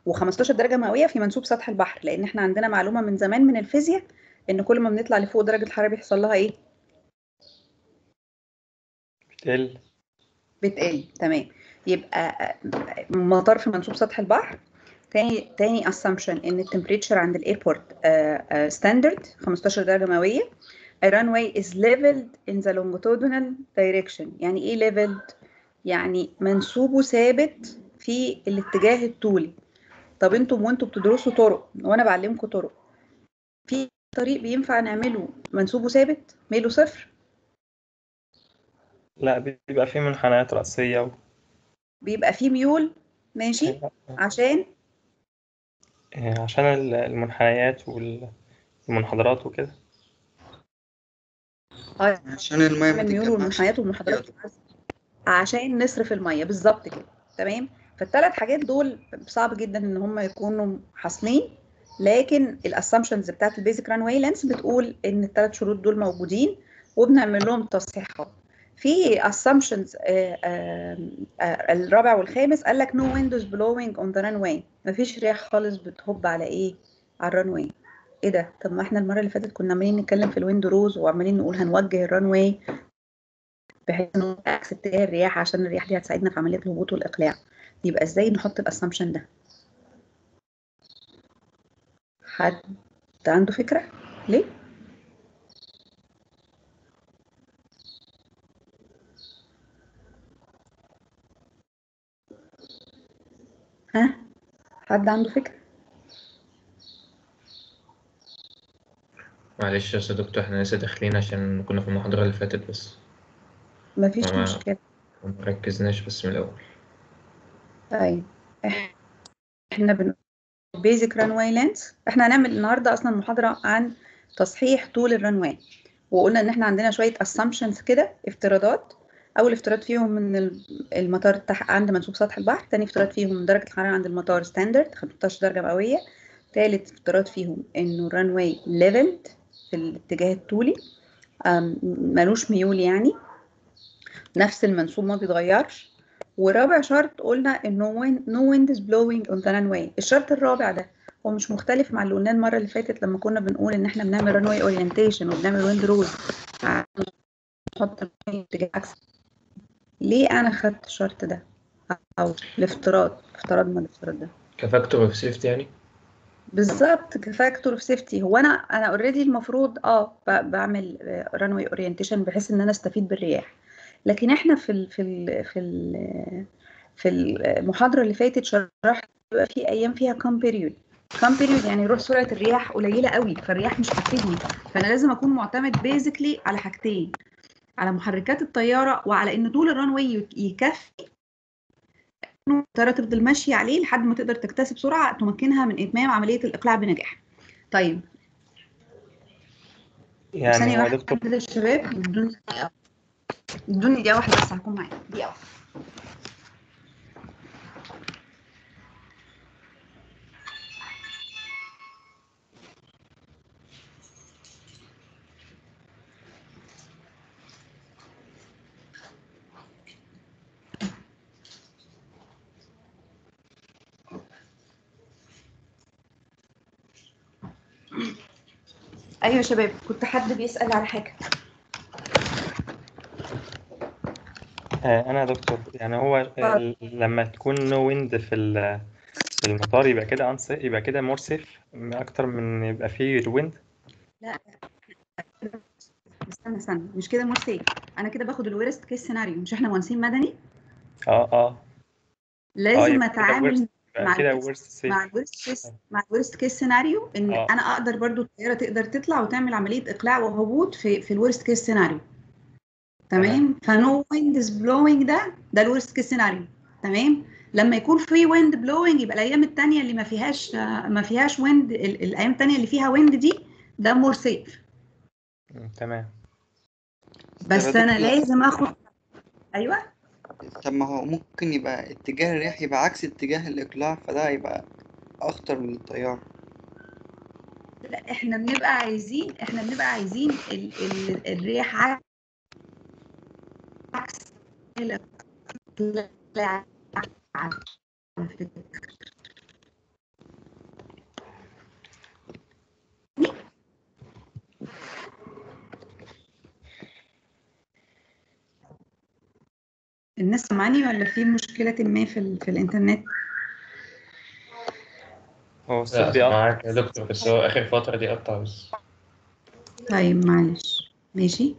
و15 درجه مئويه في منسوب سطح البحر، لان احنا عندنا معلومه من زمان من الفيزياء ان كل ما بنطلع لفوق درجه الحراره بيحصل لها ايه؟ بتقل. بتقل. تمام. يبقى مطار في منسوب سطح البحر. تاني assumption ان التمبريتشر عند الايربورت ستاندرد 15 درجه مئويه. A runway is leveled in the longitudinal direction. يعني ايه leveled؟ يعني منسوبه ثابت في الاتجاه الطولي. طب انتم وانتم بتدرسوا طرق وانا بعلمكم طرق، في طريق بينفع نعمله منسوبه ثابت ميله صفر؟ لا، بيبقى فيه منحنيات رأسية بيبقى فيه ميول. ماشي. عشان عشان المنحنيات والمنحدرات وكده. عشان المية ما نعمل ميول تتجمعش والمنحنيات والمنحدرات عشان نصرف الميه بالظبط كده. تمام. فالثلاث حاجات دول صعب جدا ان هم يكونوا حاصلين، لكن الاسامبشنز بتاعت البيزك رانواي لينس بتقول ان الثلاث شروط دول موجودين وبنعمل لهم تصحيحات. في assumptions الرابع والخامس قال لك no windows blowing on the runway. مفيش رياح خالص بتهب على ايه؟ على الرانواي. ايه ده؟ طب ما احنا المره اللي فاتت كنا عمالين نتكلم في الويند روز وعمالين نقول هنوجه الرانواي بحيث انه عكس اتجاه الرياح عشان الرياح دي هتساعدنا في عمليه الهبوط والاقلاع. يبقى ازاي نحط الاسامبشن ده؟ حد عنده فكره ليه؟ ها؟ حد عنده فكره؟ معلش يا دكتور، احنا لسه داخلين عشان كنا في المحاضرة اللي فاتت بس مفيش ما مشكله. مركزناش بس من الأول. طيب احنا بيزك رانواي لينس. احنا هنعمل النهارده اصلا محاضره عن تصحيح طول الرانواي، وقلنا ان احنا عندنا شويه assumptions كده، افتراضات. اول افتراض فيهم ان المطار عند منسوب سطح البحر. تاني افتراض فيهم درجه الحراره عند المطار ستاندرد 15 درجه مئويه. تالت افتراض فيهم انه الرانواي ليفلد في الاتجاه الطولي، ملوش ميول، يعني نفس المنسوب ما بيتغيرش. ورابع شرط قلنا انه no wind is blowing on the runway. الشرط الرابع ده هو مش مختلف مع اللي قلناه المره اللي فاتت لما كنا بنقول ان احنا بنعمل runway orientation وبنعمل wind rules نحط اتجاه عكسي. ليه انا خدت الشرط ده او افترضنا الافتراض ده كفاكتور اوف سيفتي يعني. بالظبط كفاكتور اوف سيفتي. هو انا اوريدي المفروض بعمل رانوي اورينتيشن بحيث ان انا استفيد بالرياح، لكن احنا في المحاضره اللي فاتت شرحت بقى في ايام فيها كام بيريود. كام بيريود يعني روح سرعه الرياح قليله قوي، فالرياح مش هتفيدني. فانا لازم اكون معتمد بيزيكلي على حاجتين، على محركات الطياره وعلى ان طول الرانوي يكفي الطياره تفضل ماشيه عليه لحد ما تقدر تكتسب سرعه تمكنها من اتمام عمليه الاقلاع بنجاح. طيب يعني ثانيه هو واحده دكتور كده يا شباب، ادوني دقيقه واحده بس هكون معاكم دقيقه واحده. ايوه يا شباب، كنت حد بيسأل على حاجه. أنا دكتور يعني هو لما تكون نو ويند في المطار يبقى كده يبقى كده مور سيف أكتر من يبقى فيه ويند. لا استنى مش كده مرسي. انا كده باخد الورست كيس سيناريو. مش احنا مهندسين مدني؟ اه لازم يبقى كده اتعامل يبقى مع كده ورست سيف. مع الورست كيس سيناريو ان انا اقدر برضو الطياره تقدر تطلع وتعمل عمليه اقلاع وهبوط في الورست كيس سيناريو. تمام. فنو ويند از بلوينج ده الورست كيس سيناريو. تمام. لما يكون في ويند بلوينج يبقى الايام الثانيه اللي ما فيهاش ويند، الايام الثانيه اللي فيها ويند دي ده مور سيف. تمام. بس انا لازم اخد. ايوه. طب ما هو ممكن يبقى اتجاه الرياح يبقى عكس اتجاه الإقلاع، فده هيبقى أخطر من الطيارة. لا احنا بنبقى عايزين الرياح عكس الاقلاع على فكرة. الناس سامعاني ولا في مشكلة ما في الإنترنت؟ هو الصوت لا بيقطع. معاك يا دكتور، بس هو آخر فترة دي قطع بس. طيب معلش ماشي.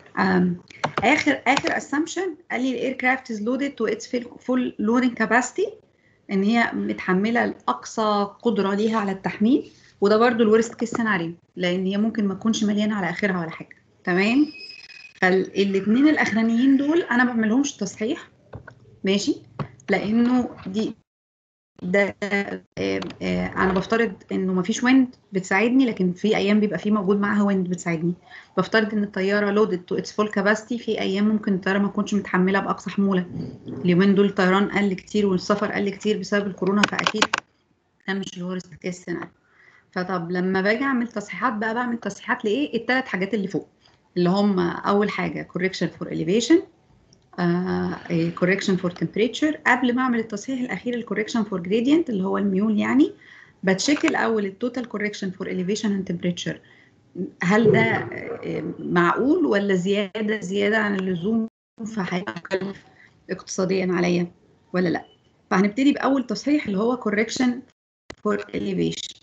آخر assumption قال لي ال aircraft is loaded to its full loading capacity، إن هي متحملة لأقصى قدرة ليها على التحميل، وده برضو الورست كيس سيناريو، لأن هي ممكن ما تكونش مليانة على آخرها ولا حاجة. تمام. فالاثنين الأخرانيين دول أنا ما بعملهمش تصحيح، ماشي، لأنه ده انا بفترض انه مفيش ويند بتساعدني، لكن في ايام بيبقى في موجود معاها ويند بتساعدني. بفترض ان الطياره لودد تو اتس فول كاباسيتي، في ايام ممكن الطياره ما تكونش متحمله باقصى حموله. اليومين دول الطيران قل كتير والسفر قل كتير بسبب الكورونا، فاكيد ده مش الورست كيس سيناريو. فطب لما باجي اعمل تصحيحات بقى، بعمل تصحيحات لايه؟ الثلاث حاجات اللي فوق، اللي هم اول حاجه correction for elevation، correction for temperature. قبل ما اعمل التصحيح الاخير الكوركشن فور gradient اللي هو الميول، يعني بتشيك الاول التوتال كوركشن فور elevation and temperature، هل ده معقول ولا زياده عن اللزوم، فهيكلف اقتصاديا عليا ولا لا. فهنبتدي باول تصحيح اللي هو correction for elevation.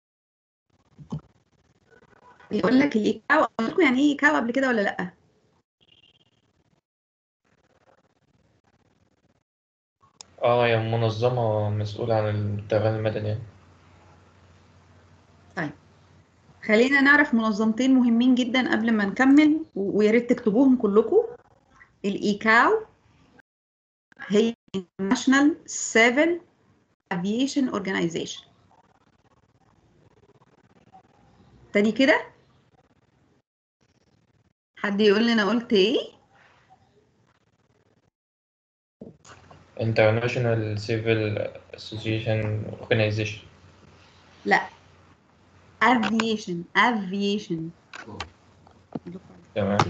يقول لك الايكاو، اقول لكم يعني ايه ايكاو قبل كده ولا لا؟ هي منظمة مسؤولة عن الطيران المدني يعني. طيب خلينا نعرف منظمتين مهمين جدا قبل ما نكمل، ويا ريت تكتبوهم كلكم. الايكاو هي International Civil Aviation Organization. تاني كده، حد يقول لي انا قلت ايه؟ International Civil Association Organization. لا، aviation. تمام.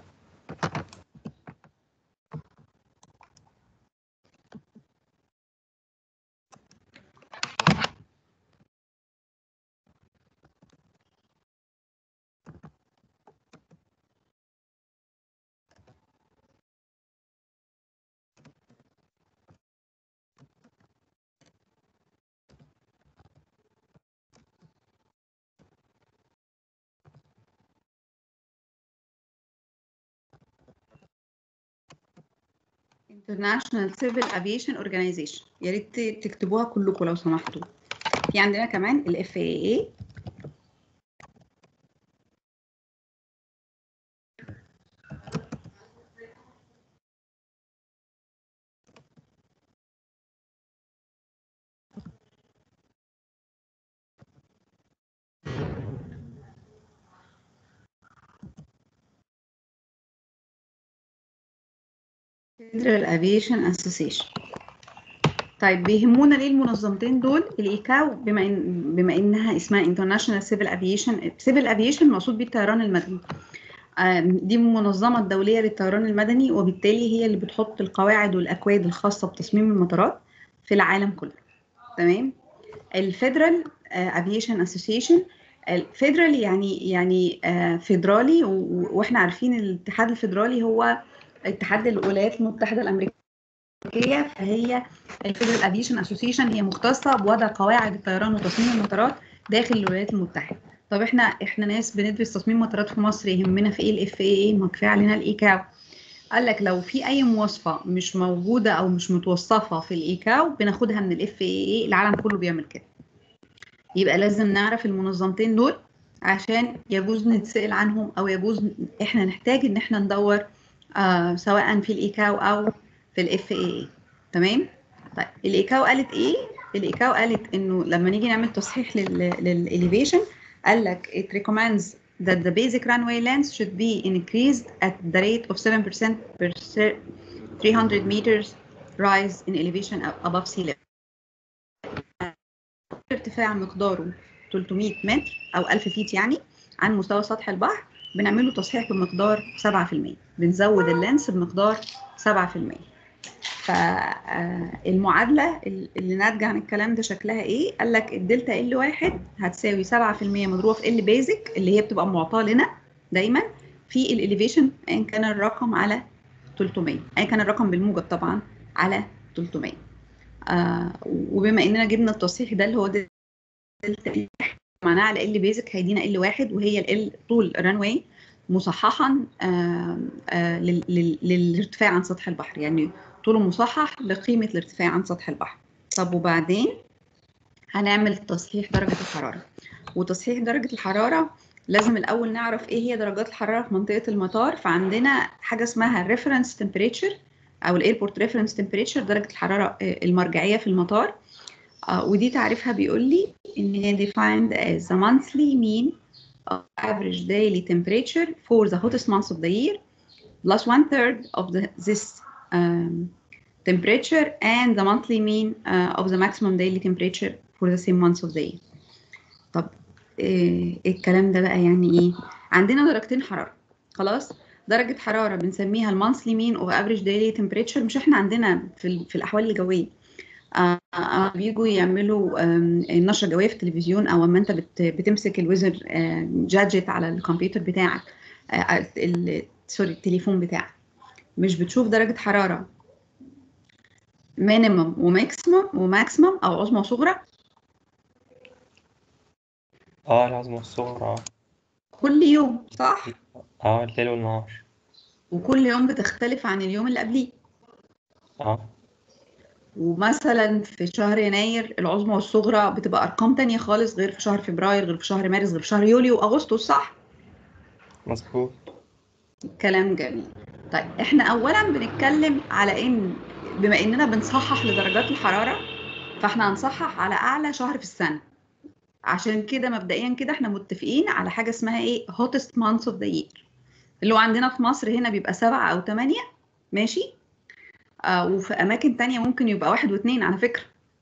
International Civil Aviation Organization، يا ريت تكتبوها كلكم لو سمحتوا. في عندنا كمان ال FAA، Federal Aviation Association. طيب بيهمونا ليه المنظمتين دول؟ الايكاو بما انها اسمها International Civil Aviation مقصود بيه الطيران المدني. دي المنظمة الدولية للطيران المدني، وبالتالي هي اللي بتحط القواعد والأكواد الخاصة بتصميم المطارات في العالم كله. تمام. الفيدرال افيشن اسوسيشن، الفيدرال يعني فيدرالي، واحنا عارفين الاتحاد الفيدرالي هو اتحاد الولايات المتحدة الأمريكية، فهي الفيدرال افيشن اسوسيشن هي مختصة بوضع قواعد الطيران وتصميم المطارات داخل الولايات المتحدة. طب احنا ناس بندرس تصميم مطارات في مصر، يهمنا في ايه الاف اي؟ ما كفايه علينا الايكاو. قال لك لو في اي مواصفه مش موجوده او مش متوصفه في الايكاو بناخدها من الاف اي. العالم كله بيعمل كده. يبقى لازم نعرف المنظمتين دول عشان يجوز نتسأل عنهم، او يجوز احنا نحتاج ان احنا ندور سواء في الايكاو او في الاف اي. تمام. طيب الايكاو قالت ايه؟ الايكاو قالت انه لما نيجي نعمل تصحيح للإليفيشن، قال لك it recommends that the basic runway length should be increased at the rate of 7% per 300 meters rise in elevation above sea level. ارتفاع مقداره 300 متر او 1000 فيت يعني عن مستوى سطح البحر، بنعمله تصحيح بمقدار 7%، بنزود اللينس بمقدار 7%. فالمعادله اللي ناتجه عن الكلام ده شكلها ايه؟ قال لك الدلتا ال واحد هتساوي 7% مضروبه في ال بيزك اللي هي بتبقى معطاه لنا دايما في الاليفيشن ان كان الرقم على 300. اي كان الرقم بالموجب طبعا على 300. وبما اننا جبنا التصحيح ده اللي هو دلتا معناها على ال بيزك هيدينا ال واحد، وهي ال طول الرانواي مصححا للارتفاع عن سطح البحر، يعني طوله مصحح لقيمة الارتفاع عن سطح البحر. طب وبعدين هنعمل تصحيح درجة الحرارة. وتصحيح درجة الحرارة لازم الأول نعرف إيه هي درجات الحرارة في منطقة المطار. فعندنا حاجة اسمها الريفرنس تمبريتشر أو الايربورت ريفرنس تمبريتشر، درجة الحرارة المرجعية في المطار. ودي تعريفها بيقول لي إن هي defined as the monthly mean of average daily temperature for the hottest months of the year plus 1/3 of this temperature and the monthly mean of the maximum daily temperature for the same months of the year. طب الكلام ده بقى يعني ايه؟ عندنا درجتين حرارة، خلاص؟ درجة حرارة بنسميها المانثلي مين اوف افريج دايلي تمبريتشر. مش احنا عندنا في الأحوال الجوية بيجوا يعملوا النشرة الجوية في التلفزيون، أو أما أنت بتمسك الويزر جادجت على الكمبيوتر بتاعك، سوري التليفون بتاعك، مش بتشوف درجة حرارة مينيمم وماكسيمم أو عظمى وصغرى العظمى والصغرى كل يوم، صح؟ الليل والنهار. وكل يوم بتختلف عن اليوم اللي قبليه. ومثلا في شهر يناير العظمى والصغرى بتبقى ارقام تانية خالص، غير في شهر فبراير، غير في شهر مارس، غير في شهر يوليو واغسطس، صح؟ مظبوط. كلام جميل. طيب احنا اولا بنتكلم على ان بما اننا بنصحح لدرجات الحرارة، فاحنا هنصحح على اعلى شهر في السنة. عشان كده مبدئيا كده احنا متفقين على حاجة اسمها ايه hottest months of the year، اللي هو عندنا في مصر هنا بيبقى 7 أو 8، ماشي؟ وفي أماكن تانية ممكن يبقى 1 و2 على فكرة.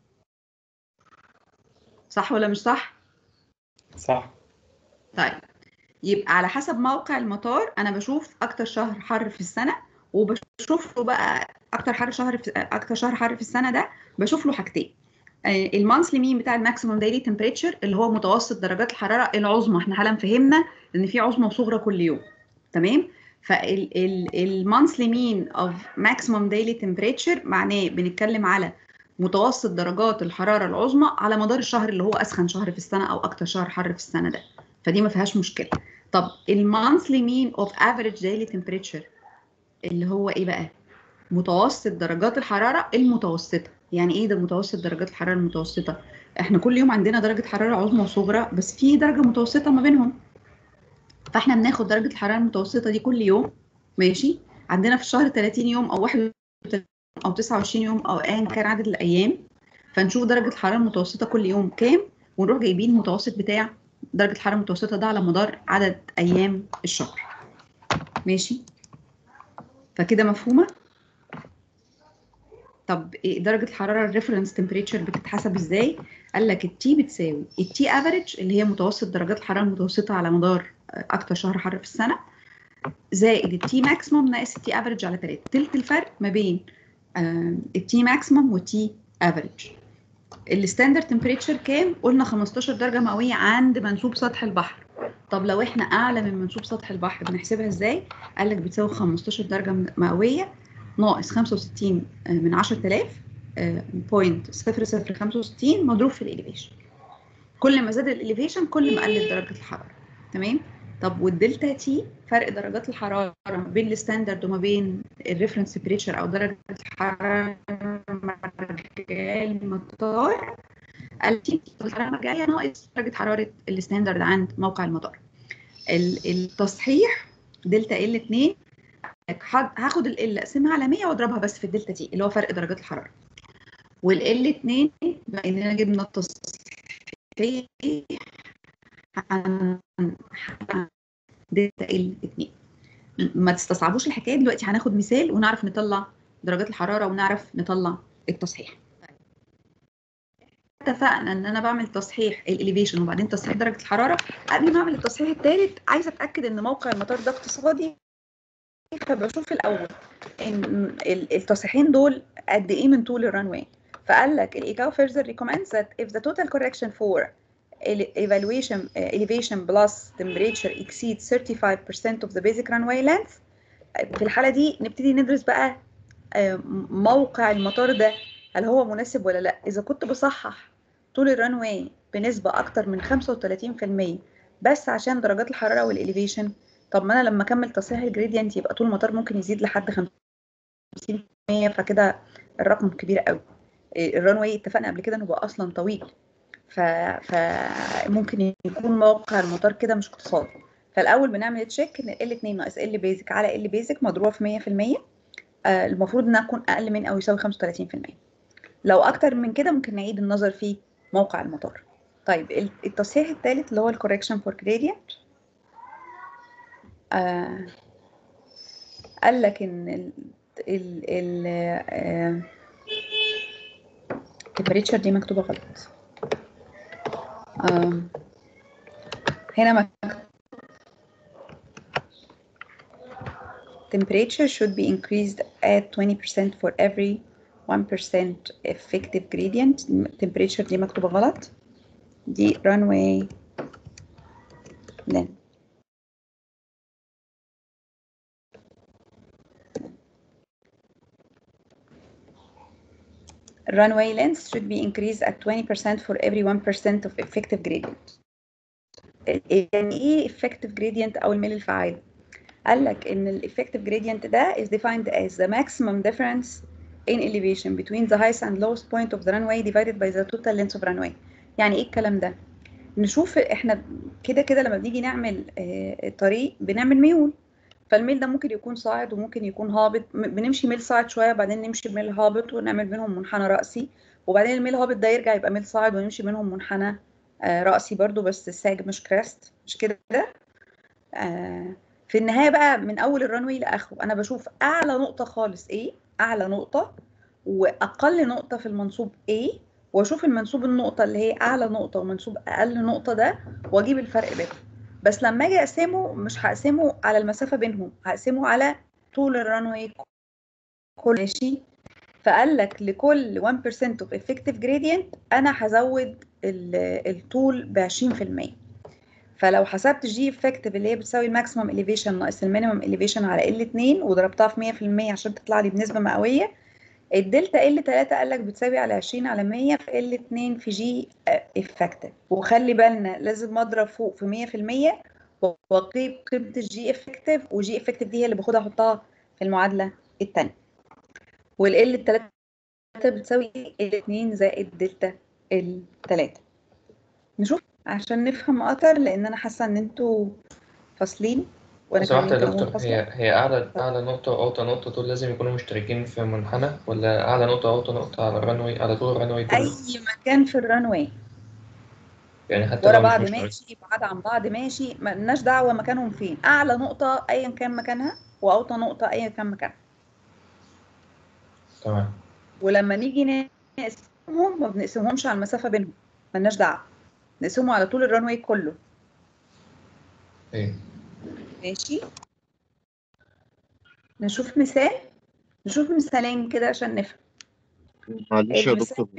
صح ولا مش صح؟ صح. طيب يبقى على حسب موقع المطار أنا بشوف أكتر شهر حر في السنة، وبشوف له بقى أكتر شهر حر في السنة ده بشوف له حاجتين. المانثلي مين بتاع الماكسيموم دايلي تمبريتشر اللي هو متوسط درجات الحرارة العظمى. احنا حالا فهمنا إن في عظمى وصغرى كل يوم، تمام؟ فالمانثلي مين اوف ماكسيموم دايلي تمبريتشر معناه بنتكلم على متوسط درجات الحراره العظمى على مدار الشهر اللي هو اسخن شهر في السنه او اكتر شهر حر في السنه ده، فدي ما فيهاش مشكله. طب المانثلي مين اوف افريج دايلي تمبريتشر اللي هو ايه بقى؟ متوسط درجات الحراره المتوسطه. يعني ايه ده متوسط درجات الحراره المتوسطه؟ احنا كل يوم عندنا درجه حراره عظمى وصغرى، بس في درجه متوسطه ما بينهم. فاحنا بناخد درجه الحراره المتوسطه دي كل يوم، ماشي؟ عندنا في الشهر 30 يوم او 31 او 29 يوم او ايا كان عدد الايام، فنشوف درجه الحراره المتوسطه كل يوم كام، ونروح جايبين المتوسط بتاع درجه الحراره المتوسطه ده على مدار عدد ايام الشهر، ماشي؟ فكده مفهومه؟ طب إيه درجه الحراره الريفرنس تمبريتشر بتتحسب ازاي؟ قال لك التي بتساوي التي افريج اللي هي متوسط درجات الحراره المتوسطه على مدار اكتر شهر حر في السنه، زائد التي ماكسيموم ناقص التي افريج على 3. تلت الفرق ما بين التي ماكسيموم والتي افريج. الستاندرد تمبريتشر كام؟ قلنا 15 درجه مئويه عند منسوب سطح البحر. طب لو احنا اعلى من منسوب سطح البحر بنحسبها ازاي؟ قال لك بتساوي 15 درجه مئويه ناقص 65 من 10000 .0065 مضروب في الاليفيشن. كل ما زاد الاليفيشن كل ما قلت درجه الحراره، تمام؟ طب والدلتا تي فرق درجات الحراره ما بين الستاندرد وما بين الريفرنس تمبريتشر او درجه الحراره المرجعيه للمطار، التي الحراره المرجعيه ناقص درجه حراره الستاندرد عند موقع المطار. التصحيح دلتا ال 2 هاخد ال اقسمها على 100 واضربها بس في الدلتا تي اللي هو فرق درجات الحراره، والال 2 بما اننا جبنا التصحيح دلتا ال 2. ما تستصعبوش الحكايه دلوقتي، هناخد مثال ونعرف نطلع درجات الحراره ونعرف نطلع التصحيح. اتفقنا ان انا بعمل تصحيح الاليفيشن وبعدين تصحيح درجه الحراره. قبل ما اعمل التصحيح الثالث عايزه اتاكد ان موقع المطار ده اقتصادي، فبشوف الاول ان التصحيحين دول قد ايه من طول الرانواي. فقال لك الايكاو further recommends that if the total correction for elevation plus temperature exceeds 35% of the basic runway length في الحالة دي نبتدي ندرس بقى موقع المطار ده هل هو مناسب ولا لا. اذا كنت بصحح طول الران واي بنسبة اكتر من 35% بس عشان درجات الحرارة والإليفيشن، طب ما انا لما اكمل تصحيح الجريدينت يبقى طول المطار ممكن يزيد لحد 50%، فكده الرقم كبير قوي. الران واي اتفقنا قبل كده انه بقى اصلا طويل، فممكن يكون موقع المطار كده مش اقتصادي. فالاول بنعمل تشيك ان ال 2 ناقص ال بيزك على ال بيزك مضروبه في 100%، المفروض انها تكون اقل من او يساوي 35%. لو اكتر من كده ممكن نعيد النظر في موقع المطار. طيب التصحيح الثالث اللي هو الكوركشن فور جريدينت، قال لك ان التمبريتشر دي مكتوبه غلط. هنا temperature should be increased at 20% for every 1% effective gradient. temperature دي مكتوبة غلط، دي runway length. runway length should be increased at 20% for every 1% of effective gradient. يعني ايه effective gradient او الميل الفعال؟ قال لك ان ال effective gradient ده is defined as the maximum difference in elevation between the highest and lowest point of the runway divided by the total length of runway. يعني ايه الكلام ده؟ نشوف احنا كده لما بنيجي نعمل طريق بنعمل ميول، فالميل ده ممكن يكون صاعد وممكن يكون هابط. بنمشي ميل صاعد شويه بعدين نمشي ميل هابط ونعمل بينهم منحنى رأسي، وبعدين الميل هابط ده يرجع يبقى ميل صاعد ونمشي بينهم منحنى رأسي برضو بس ساج مش كراست، مش كده. في النهايه بقى من اول الرانوي لاخره انا بشوف اعلى نقطه خالص ايه، اعلى نقطه واقل نقطه في المنسوب ايه، واشوف المنسوب النقطه اللي هي اعلى نقطه ومنسوب اقل نقطه ده واجيب الفرق بينهم. بس لما اجي اقسمه مش هقسمه على المسافه بينهم، هقسمه على طول الرانوي كل ماشي. فقال لك لكل 1% of effective gradient انا هزود الطول ب 20%. فلو حسبت جي افكتيف اللي هي بتساوي الماكسيمم اليفيشن ناقص المينيمم اليفيشن على ال 2 وضربتها في 100% عشان تطلع لي بنسبه مئويه، الدلتا ال 3 قال لك بتساوي على 20 على 100 في ال 2 في جي افكتيف. وخلي بالنا لازم اضرب فوق في 100% واقيم قيمه الجي افكتيف، وجي افكتيف دي هي اللي باخدها احطها في المعادله الثانيه. والال 3 بتساوي ال 2 زائد دلتا ال 3. نشوف عشان نفهم اكتر لان انا حاسه ان انتوا فاصلين وانا لو سمحت كمان يا يمكن اكون دكتور، فاصله. هي أعلى نقطة وأوطى نقطة دول لازم يكونوا مشتركين في منحنى، ولا أعلى نقطة وأوطى نقطة على الرنوي على طول الرنوي كله؟ اي مكان في الرانواي يعني حتى ورا لو مش بعض مشترك. ماشي، بعاد عن بعض ماشي، مالناش دعوه مكانهم فين. اعلى نقطه ايا كان مكانها واوطى نقطه ايا كان مكانها. تمام. ولما نيجي نقسمهم ما بنقسمهمش على المسافه بينهم، مالناش دعوه، نقسمهم على طول الرانواي كله. إيه. ماشي. نشوف مثال، نشوف مثالين كده عشان نفهم. معلش يا المثال دكتور،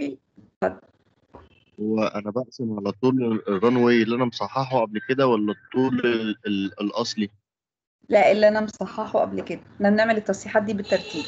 هو انا بقسم على طول الران واي اللي انا مصححه قبل كده ولا الطول الاصلي؟ لا اللي انا مصححه قبل كده، احنا بنعمل التصحيحات دي بالترتيب.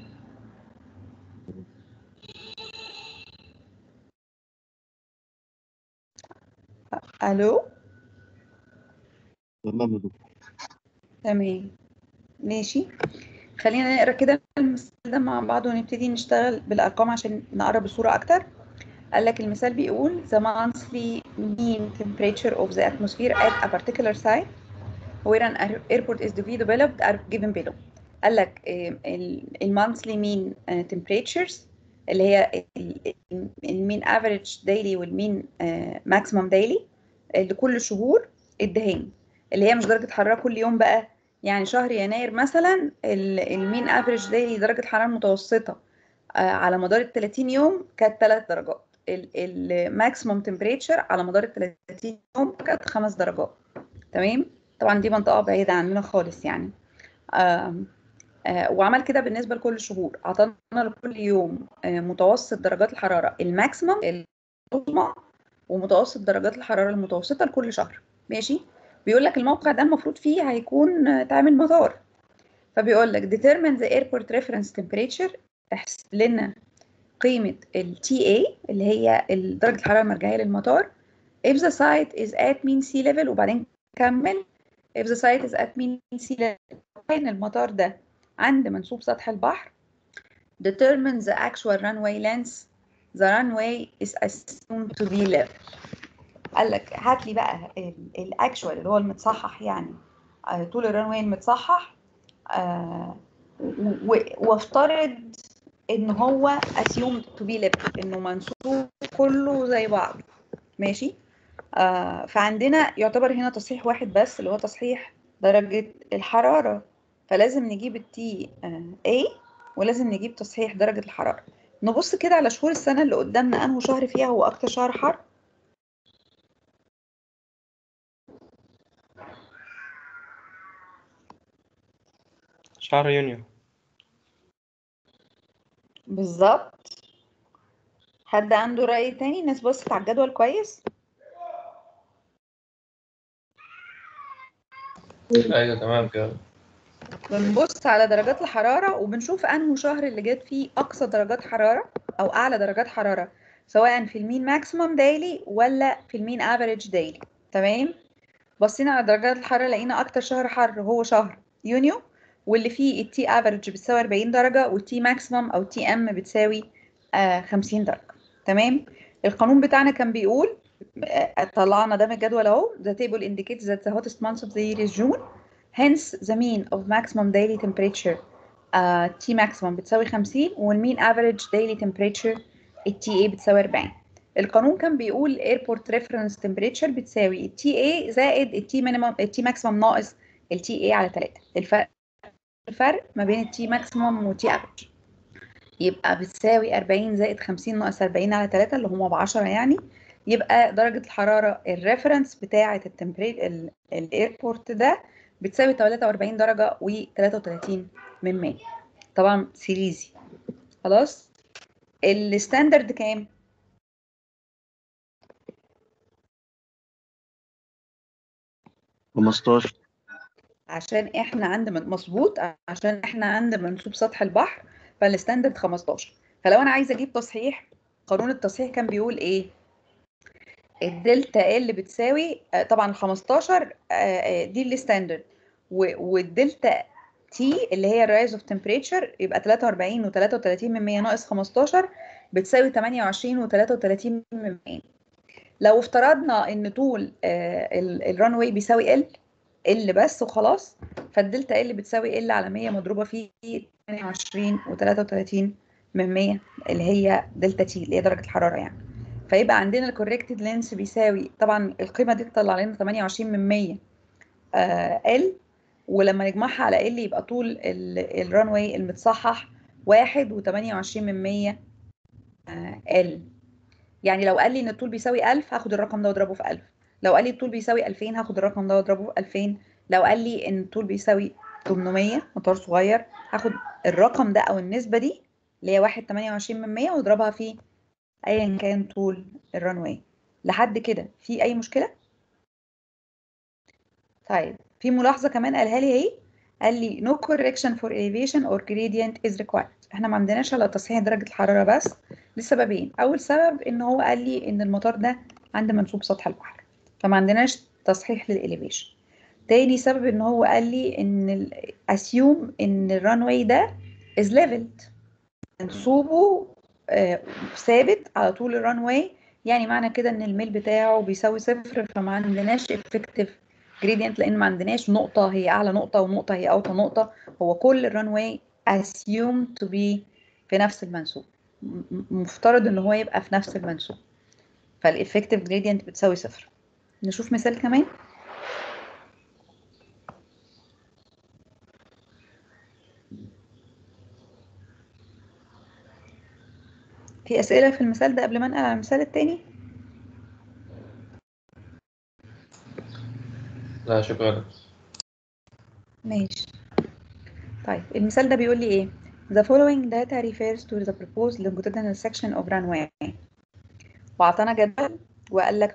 الو تمام يا دكتور. تمام ماشي. خلينا نقرا كده المثال ده مع بعض ونبتدي نشتغل بالارقام عشان نقرب الصوره اكتر. قال لك المثال بيقول the monthly mean temperature of the atmosphere at a particular site where an airport is to be developed are given below. قال لك المونثلي مين temperatures اللي هي المين افريج دايلي والمين ماكسيمم دايلي لكل شهور الدهان، اللي هي مش درجة حرارة كل يوم بقى. يعني شهر يناير مثلا المين افريج دايلي درجة حرارة متوسطة على مدار ال 30 يوم كانت 3 درجات، الماكسيمم تمبريتشر على مدار ال 30 يوم كانت 5 درجات. تمام. طبعا دي منطقة بعيدة عننا خالص يعني. وعمل كده بالنسبة لكل الشهور، عطانا لكل يوم متوسط درجات الحرارة الماكسيمم العظمى ومتوسط درجات الحرارة المتوسطة لكل شهر. ماشي. بيقول لك الموقع ده المفروض فيه هيكون تعمل مطار، فبيقول لك determine the airport reference temperature، احسب لنا قيمة ال TA اللي هي درجة الحرارة المرجعية للمطار if the site is at mean sea level، وبعدين كمل if the site is at mean sea level كان المطار ده عند منسوب سطح البحر determine the actual runway length the runway is assumed to be level. قال لك هات لي بقى الاكشوال اللي هو المتصحح، يعني طول الرنواي المتصحح، وافترض ان هو assumed to be level، انه منسوب كله زي بعض. ماشي. فعندنا يعتبر هنا تصحيح واحد بس اللي هو تصحيح درجة الحرارة، فلازم نجيب التي A ولازم نجيب تصحيح درجة الحرارة. نبص كده على شهور السنة اللي قدامنا، انه شهر فيها هو اكتر شهر حر؟ شهر يونيو. بالظبط. حد عنده رأي تاني؟ الناس بصت على الجدول كويس؟ ايوه تمام كده. بنبص على درجات الحرارة وبنشوف أنه شهر اللي جت فيه أقصى درجات حرارة أو أعلى درجات حرارة، سواء في المين ماكسيمم دايلي ولا في المين افريج دايلي. تمام. بصينا على درجات الحرارة لقينا أكتر شهر حر هو شهر يونيو، واللي فيه التي افريج بتساوي 40 درجة والتي ماكسيمم أو تي ام بتساوي 50 درجة. تمام. القانون بتاعنا كان بيقول طلعنا ده من الجدول اهو the table indicates that the hottest month of the year is June hence the mean of maximum daily temperature T maximum بتساوي 50 والmean average daily temperature TA بتساوي 40. القانون كان بيقول airport reference temperature بتساوي TA زائد T minimum T maximum ناقص TA على 3. الفرق ما بين T maximum و T average يبقى بتساوي 40 زائد 50 ناقص 40 على 3 اللي هم ب10 يعني. يبقى درجة الحرارة الريفرنس بتاعة الايربورت ده بتساوي 43 درجة و33 من 100. طبعا سيريزي. خلاص. الستاندرد كام؟ خمستاشر. عشان احنا عند مظبوط، عشان احنا عند منسوب سطح البحر فالستاندرد 15. فلو انا عايزه اجيب تصحيح، قانون التصحيح كان بيقول ايه؟ الدلتا ال بتساوي طبعا 15 دي الستاندرد، والدلتا تي اللي هي الرايز اوف تمبريتشر يبقى 43 و33 من 100 ناقص 15 بتساوي 28 و33 من 100. لو افترضنا ان طول الران واي بيساوي ال بس وخلاص، فالدلتا ال بتساوي ال على 100 مضروبه في 28 و33 من 100 اللي هي دلتا تي اللي هي درجه الحراره يعني. فيبقى عندنا الكوريكتد لينس بيساوي طبعا القيمه دي تطلع لنا 28 من 100 ال، ولما نجمعها على ال يبقى طول الران واي المتصحح 1 و28 من 100 ال. يعني لو قال لي ان الطول بيساوي 1000 هاخد الرقم ده واضربه في 1000، لو قال لي الطول بيساوي 2000 هاخد الرقم ده واضربه في 2000، لو قال لي ان الطول بيساوي 800 مطار صغير هاخد الرقم ده او النسبه دي اللي هي 1 28 من 100 واضربها في ايا كان طول الران واي. لحد كده في اي مشكله؟ طيب في ملاحظه كمان قالها لي اهي، قال لي no correction for elevation or gradient is required. احنا ما عندناش الا تصحيح درجه الحراره بس لسببين. اول سبب ان هو قال لي ان المطار ده عند منسوب سطح البحر فما عندناش تصحيح للإليفيشن. تاني سبب ان هو قال لي ان assume ان الرانواي ده is leveled، منسوبه ثابت على طول الرانواي، يعني معنى كده ان الميل بتاعه بيساوي 0 فما عندناش effective gradient لان ما عندناش نقطة هي اعلى نقطة ونقطة هي اوطى نقطة، هو كل الرانواي assumed to be في نفس المنسوب، مفترض ان هو يبقى في نفس المنسوب، فالeffective gradient بتساوي 0. نشوف مثال كمان. في أسئلة في المثال ده قبل ما ننقل على المثال التاني؟ لا شكرا. ماشي. طيب المثال ده بيقول لي ايه؟ The following data refers to the proposed longitudinal section of runway. وعطانا جدول وقال لك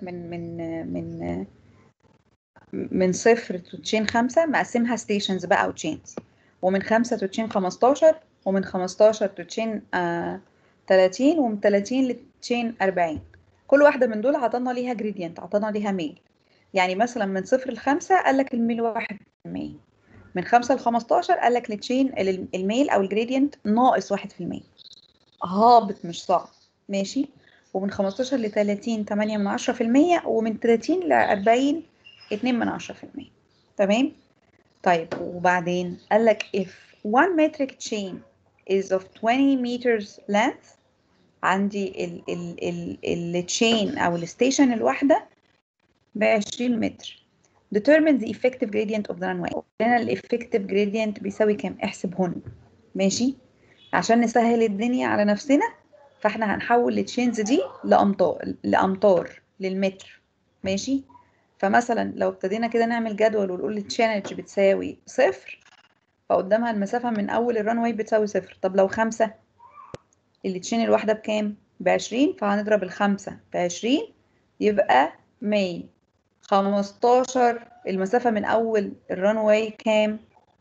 من 0 to chain 5 مقسمها stations بقى او chains، ومن 5 تو تشين 15، ومن 15 تو تشين 30، ومن 30 لتشين 40. كل واحدة من دول عطانا ليها جريدينت، عطانا ليها ميل. يعني مثلا من 0 ل 5 قال لك الميل 1%، من 5 ل 15 قال لك التشين الميل او الجريدينت ناقص 1%. هابط مش صعب، ماشي. ومن 15 ل 30 8%، ومن 30 ل 40 2%. تمام. طيب وبعدين قال لك if one metric chain is of 20 meters length، عندي التشين او الستيشن الواحده ب 20 متر. determine the effective gradient of the runway. لنا الeffective gradient بيساوي كام؟ احسب هون. ماشي. عشان نسهل الدنيا على نفسنا فاحنا هنحول التشينز دي لامتار للمتر. ماشي. فمثلا لو ابتدينا كده نعمل جدول ونقول التشينج بتساوي 0، فقدامها المسافة من أول الرانواي بتساوي 0. طب لو 5، التشين الواحدة بكام؟ ب20، فهنضرب ال5 ب20 يبقى 100. 15 المسافة من أول الرانواي كام؟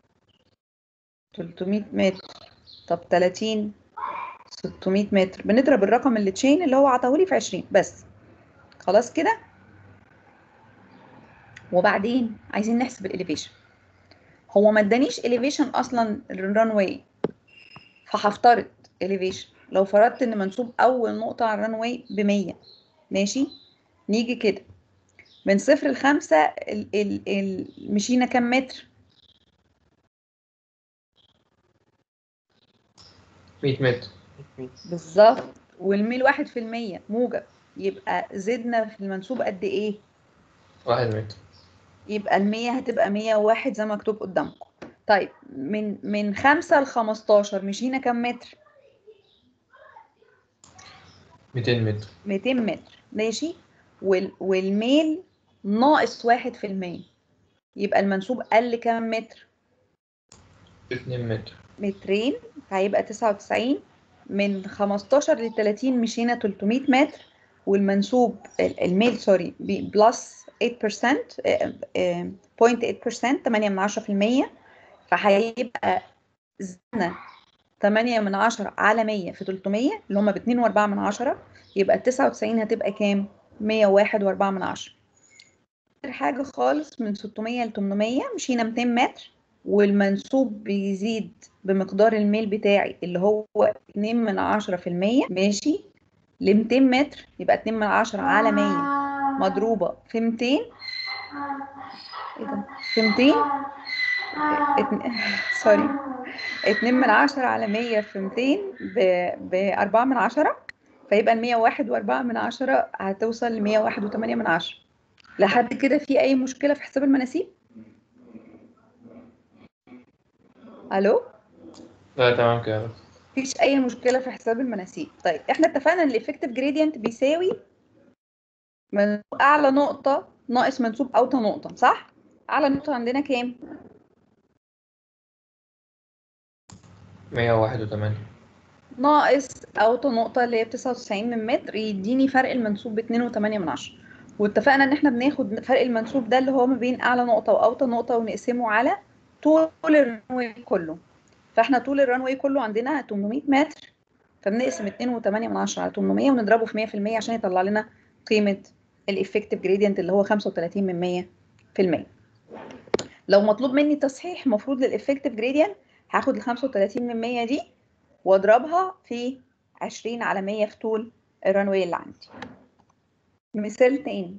300 متر. طب 30 600 متر. بنضرب الرقم اللي تشين اللي هو عطاهولي في 20 بس. خلاص كده. وبعدين عايزين نحسب الاليفيشن. هو ما ادانيش elevation اصلا الرانواي، فهفترض elevation. لو فرضت ان منسوب اول نقطة على الرانواي ب100، ماشي. نيجي كده من 0 ل 5 مشينا كام متر؟ 100 متر. بالظبط. والميل 1% موجب، يبقى زدنا في المنسوب قد ايه؟ 1 متر. يبقى ال100 هتبقى 101 زي ما مكتوب قدامكم. طيب من 5 ل 15 مشينا كام متر؟ 200 متر. 200 متر، ماشي. والميل ناقص 1%، يبقى المنسوب قل كام متر؟ 2 متر. مترين، فهيبقى 99. من 15 ل 30 مشينا 300 متر، والمنسوب الميل سوري بلس 8%، 0.8%، 8%، فهيبقى زدنا 8 على 100 في 300 اللي هم ب2.4، يبقى 99 هتبقى كام؟ 101.4. آخر حاجة خالص من 600 ل 800 مشينا 200 متر، والمنسوب بيزيد بمقدار الميل بتاعي اللي هو 2%، ماشي، ل 200 متر، يبقى 2 على 100 مضروبة في 200. ايه ده؟ في 200 سوري 2 على 100 في 200 ب4، فيبقى ال 101.4 هتوصل ل 101.8. لحد كده في أي مشكلة في حساب المناسيب؟ ألو؟ لا تمام كده. مفيش أي مشكلة في حساب المناسيب. طيب احنا اتفقنا إن الإفكتيف جريدينت بيساوي من أعلى نقطة ناقص منسوب أوطى نقطة، صح؟ أعلى نقطة عندنا كام؟ 101.8. ناقص أوطى نقطة اللي هي 99 من متر، يديني فرق المنسوب ب2.8. واتفقنا إن احنا بناخد فرق المنسوب ده اللي هو ما بين أعلى نقطة وأوطى نقطة ونقسمه على طول الرنوي كله. فاحنا طول الرنوي كله عندنا 800 متر، فبنقسم 2.8 على 800 ونضربه في 100% عشان يطلع لنا قيمة الإفكتيف جريدينت اللي هو 35%. لو مطلوب مني تصحيح مفروض للإفكتيف جريدينت هاخد ال 35% دي واضربها في 20 على 100 في طول الرنوي اللي عندي. مثال تاني،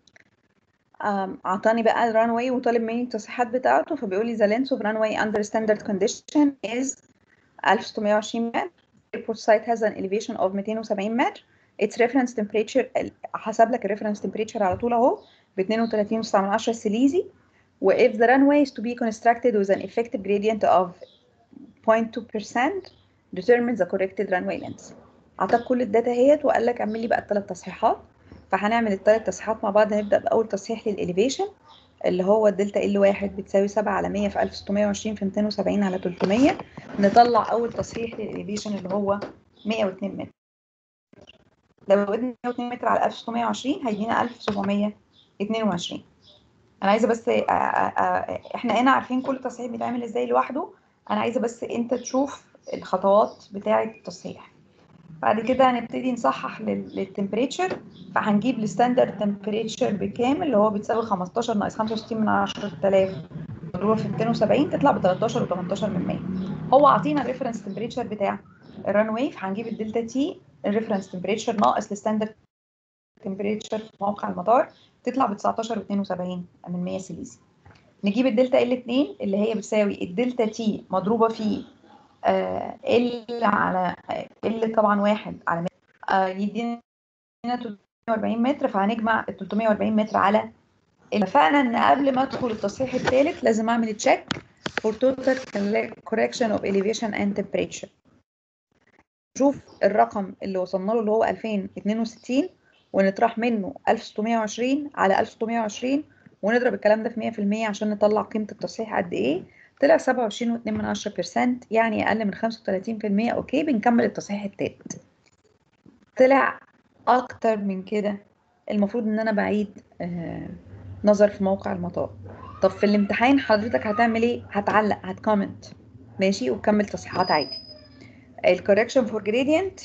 عطاني بقى الرانواي وطالب مني التصحيحات بتاعته، فبيقول لي the length of runway under standard condition is 1620 متر. airport site has an elevation of 270 متر. its reference temperature، حسب لك الريفرنس temperature على طول اهو ب 32.9 سيليزي. و if the runway is to be constructed with an effective gradient of 0.2% determine the corrected runway length. عطاك كل الداتا اهيت وقال لك اعمل لي بقى ال3 تصحيحات. فهنعمل ال3 تصحيحات مع بعض. هنبدا باول تصحيح للاليفيشن اللي هو الدلتا ال1 بتساوي 7 على 100 في 1620 في 270 على 300. نطلع اول تصحيح للاليفيشن اللي هو 102 متر. لو قلنا 102 متر على 1620 هيدينا 1722. انا عايزه بس احنا هنا عارفين كل تصحيح بيتعمل ازاي لوحده، انا عايزه بس انت تشوف الخطوات بتاعه التصحيح. بعد كده هنبتدي نصحح للتمبريتشر، فهنجيب الستاندرد تمبريتشر بكام اللي هو بتساوي 15 ناقص 65 من 10000 مضروبه في 270 تطلع ب 13 و18 من 100. هو عاطينا الريفرنس تمبريتشر بتاع الران واي، فهنجيب الدلتا تي الريفرنس تمبريتشر ناقص الستاندرد تمبريتشر في موقع المطار تطلع ب 19 و72 من 100 سيليزي. نجيب الدلتا ال 2 اللي هي بتساوي الدلتا تي مضروبه في ال على ال طبعا 1 على يدينا 340 متر، فهنجمع ال 340 متر على اتفقنا ان قبل ما ادخل التصحيح الثالث لازم اعمل تشيك for total correction of elevation and temperature. نشوف الرقم اللي وصلنا له اللي هو 2062 ونطرح منه 1620 على 1620 ونضرب الكلام ده في 100% عشان نطلع قيمة التصحيح قد ايه. طلع 27.2%، يعني اقل من 35%. اوكي، بنكمل التصحيح التالت. طلع اكتر من كده المفروض ان انا بعيد نظر في موقع المطار. طب في الامتحان حضرتك هتعمل ايه؟ هتعلق، هتكومنت، ماشي، وتكمل تصحيحات عادي. الكوركشن فور جريدينت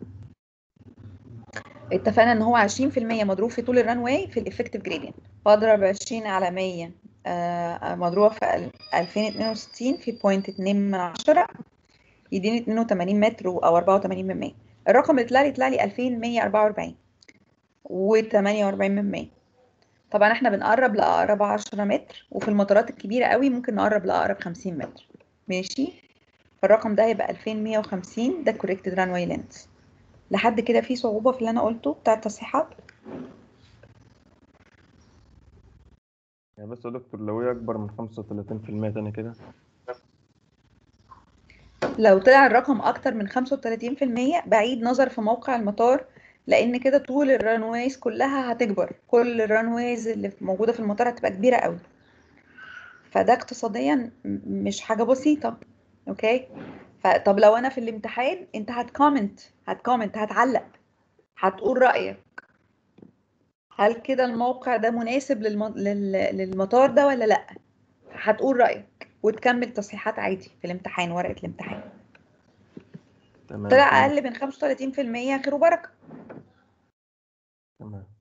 اتفقنا ان هو 20% مضروب في طول الران واي في الافكتيف جريدينت، فاضرب 20 على 100 مضروبه في 2062 في 0.2 يديني 82 متر او 84 من 100. الرقم اللي طلع لي 2144 و48 من 100. طبعا احنا بنقرب لاقرب 10 متر، وفي المطارات الكبيره قوي ممكن نقرب لاقرب 50 متر، ماشي. فالرقم ده هيبقى 2150، ده corrected runway length. لحد كده في صعوبه في اللي انا قلته بتاع التصحيحات؟ يعني بس يا دكتور لو هي أكبر من 35% تاني كده. لو طلع الرقم اكتر من 35% بعيد نظر في موقع المطار، لان كده طول الرانويز كلها هتكبر، كل الرانويز اللي موجوده في المطار هتبقى كبيره قوي، فده اقتصاديا مش حاجه بسيطه. اوكي، فطب لو انا في الامتحان انت هتكومنت هتعلق، هتقول رايك، هل كده الموقع ده مناسب للمطار ده ولا لا؟ هتقول رايك وتكمل تصحيحات عادي في الامتحان، ورقه الامتحان. تمام طلع اقل من 35% خير وبركه. تمام.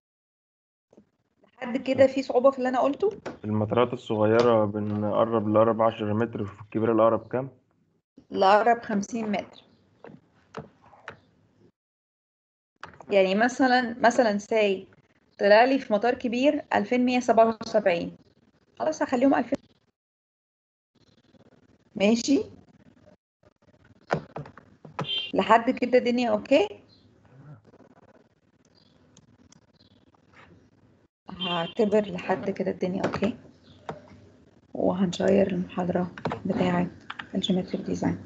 لحد كده في صعوبه في اللي انا قلته؟ في المطارات الصغيرة بنقرب لأقرب 10 متر، وفي الكبيرة الأقرب كام؟ لأقرب 50 متر. يعني مثلا ساي طلع لي في مطار كبير 2177، خلاص هخليهم 2000، ماشي. لحد كده الدنيا اوكي. هعتبر لحد كده الدنيا اوكي، وهنشير المحاضرة بتاعة الجيومتريك ديزاين.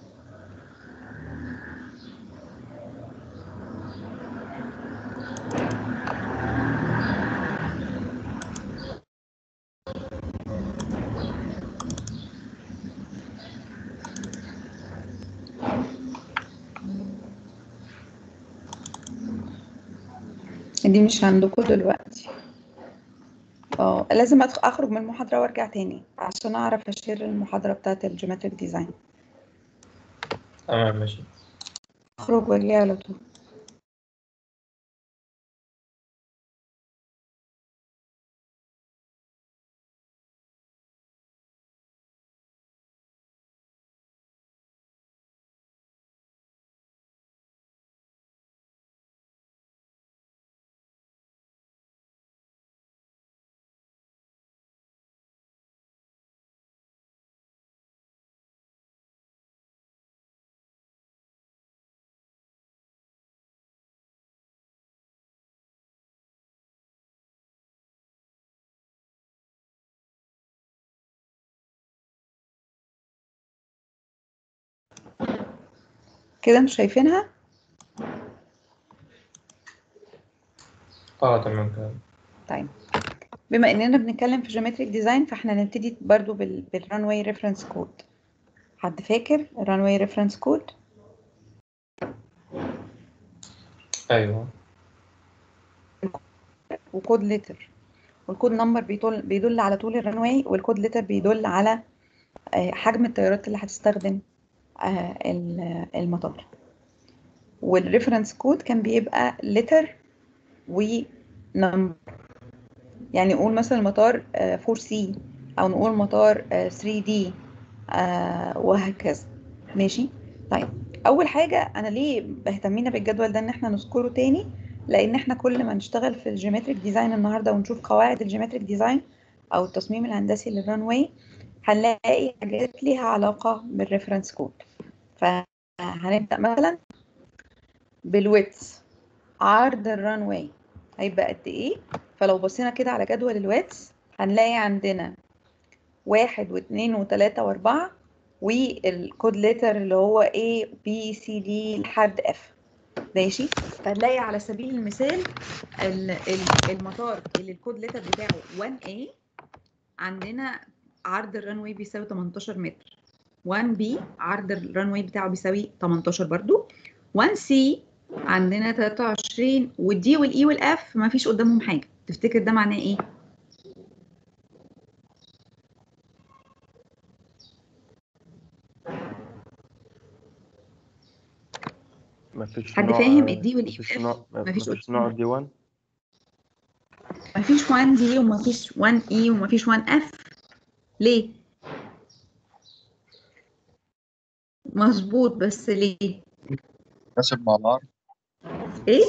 دي مش عندكم دلوقتي. لازم اخرج من المحاضرة وارجع تاني عشان اعرف اشير المحاضرة بتاعة الجيومتريك ديزاين. تمام ماشي. اخرج واجي على طول. كده مش شايفينها؟ تمام كده. طيب، بما اننا بنتكلم في جيومتريك ديزاين فاحنا نبتدي برضو بالرانواي ريفرنس كود. حد فاكر الرانواي ريفرنس كود؟ أيوه. وكود لتر، والكود نمبر بيدل على طول الرانواي، والكود لتر بيدل على حجم الطيارات اللي هتستخدم المطار. والريفرنس كود كان بيبقى لتر ونمبر، يعني نقول مثلا المطار 4C او نقول مطار 3D وهكذا. ماشي. طيب اول حاجه انا ليه اهتمينا بالجدول ده ان احنا نذكره تاني، لان احنا كل ما نشتغل في الجيومتريك ديزاين النهارده ونشوف قواعد الجيومتريك ديزاين او التصميم الهندسي للران واي هنلاقي حاجات ليها علاقه بالريفرنس كود. فهنبدا مثلا بالويتس، عرض الران واي هيبقى قد ايه. فلو بصينا كده على جدول الويتس هنلاقي عندنا 1 و2 و3 و4 والكود ليتر اللي هو A B C D لحد F. ماشي. فهنلاقي على سبيل المثال المطار اللي الكود ليتر بتاعه 1A عندنا عرض الرانوي بيساوي 18 متر. 1B عرض الرانوي بتاعه بيساوي 18 برضو. 1C عندنا 23. والدي والاي والاف ما فيش قدامهم حاجه. تفتكر ده معناه ايه؟ مفيش حد نوع فاهم الدي والاي مفيش والاف نوع ما فيش مفيش نوع قدامهم؟ دي 1. ما فيش 1 دي وما فيش 1 اي وما فيش 1 اف. ليه؟ مظبوط، بس ليه؟ متناسب مع العرض. ايه؟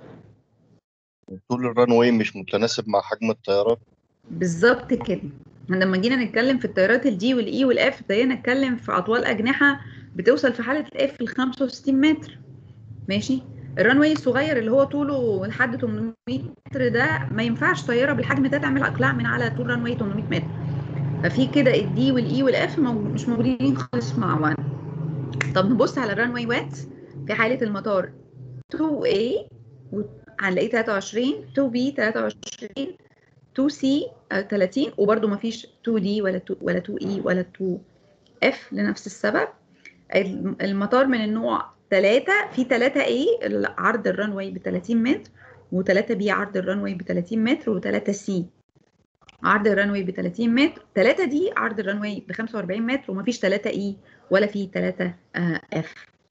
طول الران واي مش متناسب مع حجم الطيارات. بالظبط كده. لما جينا نتكلم في الطيارات الدي والاي والاف ابتدينا نتكلم في اطوال اجنحه بتوصل في حاله الاف ل 65 متر. ماشي. الرانواي الصغير اللي هو طوله لحد 800 متر ده ما ينفعش طياره بالحجم ده تعمل اقلاع من على طول رانواي 800 متر. ففي كده الدي والاي والاف مش موجودين خالص مع بعض. طب نبص على الرانواي وات في حاله المطار 2A هنلاقيه 23، 2B 23، 2C 30، وبرده ما فيش 2D ولا 2E ولا 2F لنفس السبب. المطار من النوع 3 في 3A عرض الرانواي ب 30 متر، و3B عرض الرانواي ب 30 متر، و3C عرض الرانواي ب 30 متر، 3D عرض الرانواي ب 45 متر، ومفيش 3E ولا في 3F.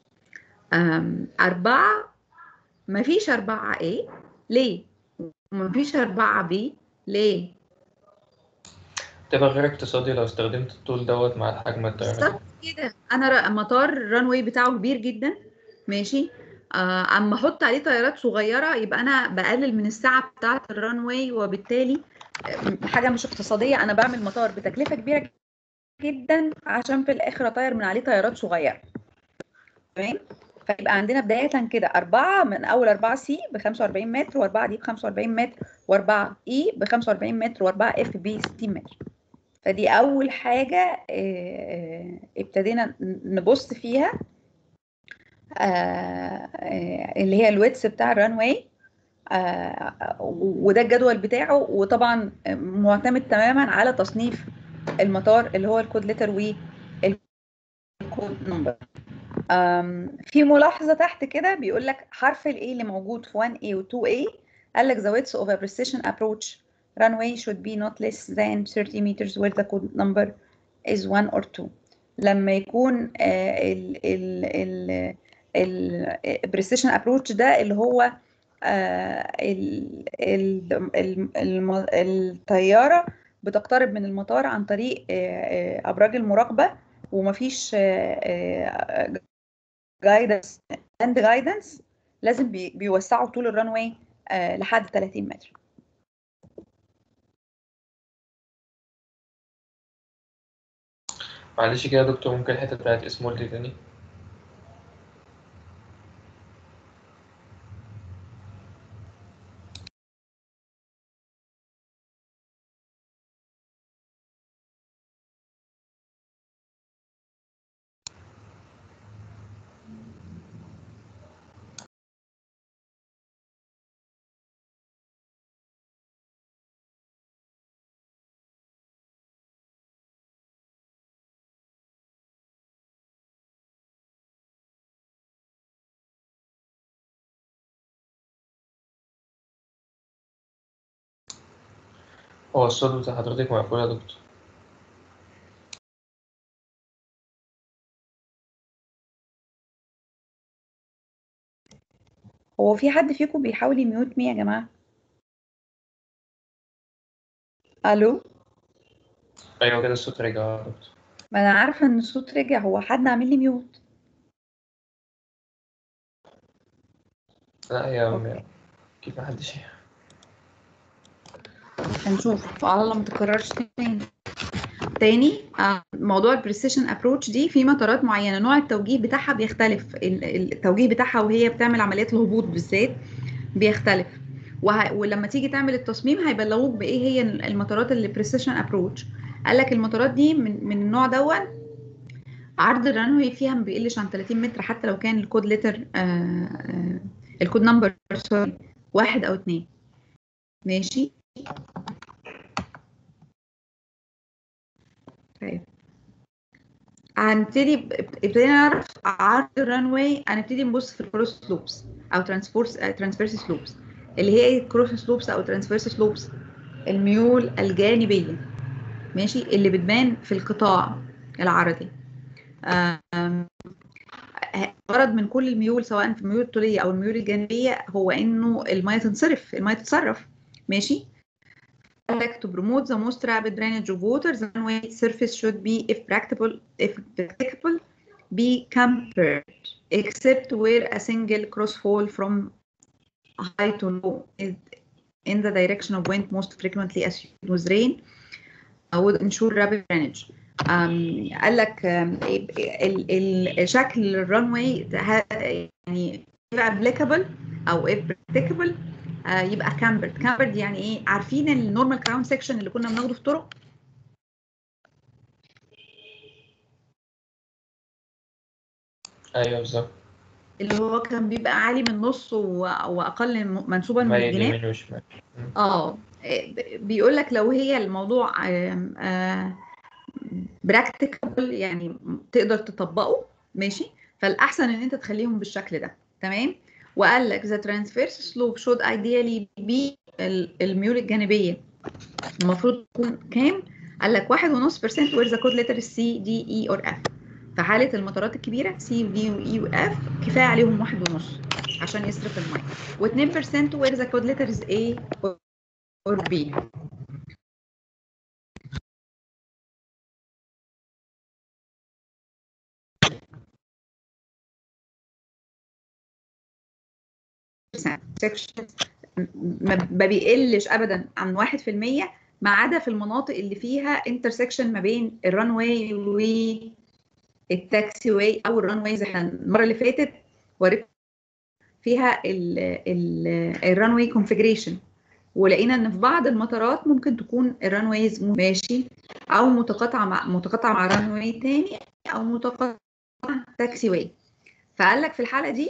4 مفيش 4A ليه؟ ومفيش 4B ليه؟ تبقى غير اقتصادي لو استخدمت الطول دوت مع حجم الطيارة دي. بالظبط كده. انا مطار الرانواي بتاعه كبير جدا. ماشي. اما احط عليه طيارات صغيره يبقى انا بقلل من السعه بتاعه الرانواي، وبالتالي حاجه مش اقتصاديه. انا بعمل مطار بتكلفه كبيره جدا عشان في الاخر اطير من عليه طيارات صغيره. تمام. فيبقى عندنا بدايه كده 4 من اول 4C ب 45 متر، و4 دي ب 45 متر، و4E ب 45 متر، و4F ب 60 متر. فدي أول حاجة ابتدينا نبص فيها، اللي هي الويتس بتاع الرانواي. وده الجدول بتاعه، وطبعا معتمد تماما على تصنيف المطار اللي هو الكود لتر والكود نمبر. في ملاحظة تحت كده بيقول لك حرف ال A اللي موجود في 1A و 2A قال لك the width of a precision approach runway should be not less than 30 meters where the code number is 1 or 2. لما يكون ال precision approach ده اللي هو الطيارة بتقترب من المطار عن طريق أبراج المراقبة، ومفيش جايدنس اند جايدنس. لازم بيوسعوا طول الرانواي لحد 30 متر. معلش كده يا دكتور، ممكن الحتة بتاعت اسمه دي تاني؟ هو الصوت بتاع حضرتك مقفول يا دكتور. هو في حد فيكم بيحاول يميوت مي يا جماعة؟ الو؟ ايوه كده الصوت رجع يا دكتور. ما انا عارفة ان الصوت رجع، هو حد عامل لي ميوت؟ لا هي اوكي اكيد محدش. هنشوف على الله ما تكررش تاني. موضوع البريسيشن ابروتش دي في مطارات معينه نوع التوجيه بتاعها بيختلف، التوجيه بتاعها وهي بتعمل عمليات الهبوط بالذات بيختلف. ولما تيجي تعمل التصميم هيبلغوك بايه هي المطارات اللي بريسيشن ابروتش. قال لك المطارات دي من النوع دون عرض الرانوي فيها ما بيقلش عن 30 متر، حتى لو كان الكود لتر الكود نمبر سوري 1 أو 2. ماشي. طيب ابتدينا نعرف عرض الرانواي. هنبتدي نبص في الكروس سلوبس او ترانسفيرس سلوبس. اللي هي ايه الكروس سلوبس او ترانسفيرس سلوبس؟ الميول الجانبيه، ماشي، اللي بتبان في القطاع العرضي. غرض من كل الميول سواء في الميول الطوليه او الميول الجانبيه هو انه الميه تنصرف، الميه تتصرف. ماشي. To promote the most rapid drainage of water, the runway surface should be, if practicable, be cambered, except where a single crossfall from high to low is in the direction of wind most frequently associated with rain would ensure rapid drainage. قال لك شكل الرنواي يعني يبقى applicable او if practicable يبقى كامبرد يعني ايه؟ عارفين النورمال كراون سيكشن اللي كنا بناخده في طرق؟ ايوه بالظبط. اللي هو كان بيبقى عالي من النص واقل منسوبا من مايل الجناب. يمين وشمال. اه بيقول لك لو هي الموضوع براكتيكابل يعني تقدر تطبقه، ماشي، فالاحسن ان انت تخليهم بالشكل ده. تمام. وقال لك the transverse slope should ideally be الميول الجانبيه المفروض تكون كام؟ قال لك 1.5% where the code letters C D E or F. في حالة المطارات الكبيرة C و D و E و F كفاية عليهم 1.5 عشان يصرف المية، و2% where the code letters A or B. section ما بيقلش ابدا عن 1% ما عدا في المناطق اللي فيها انترسكشن ما بين الران واي والتاكسي واي او الران واي. زي المره اللي فاتت وريت فيها الران واي كونفيجريشن، ولقينا ان في بعض المطارات ممكن تكون الران وايز ماشي او متقاطعه مع ران واي تاني او متقاطعه تاكسي واي. فقال لك في الحاله دي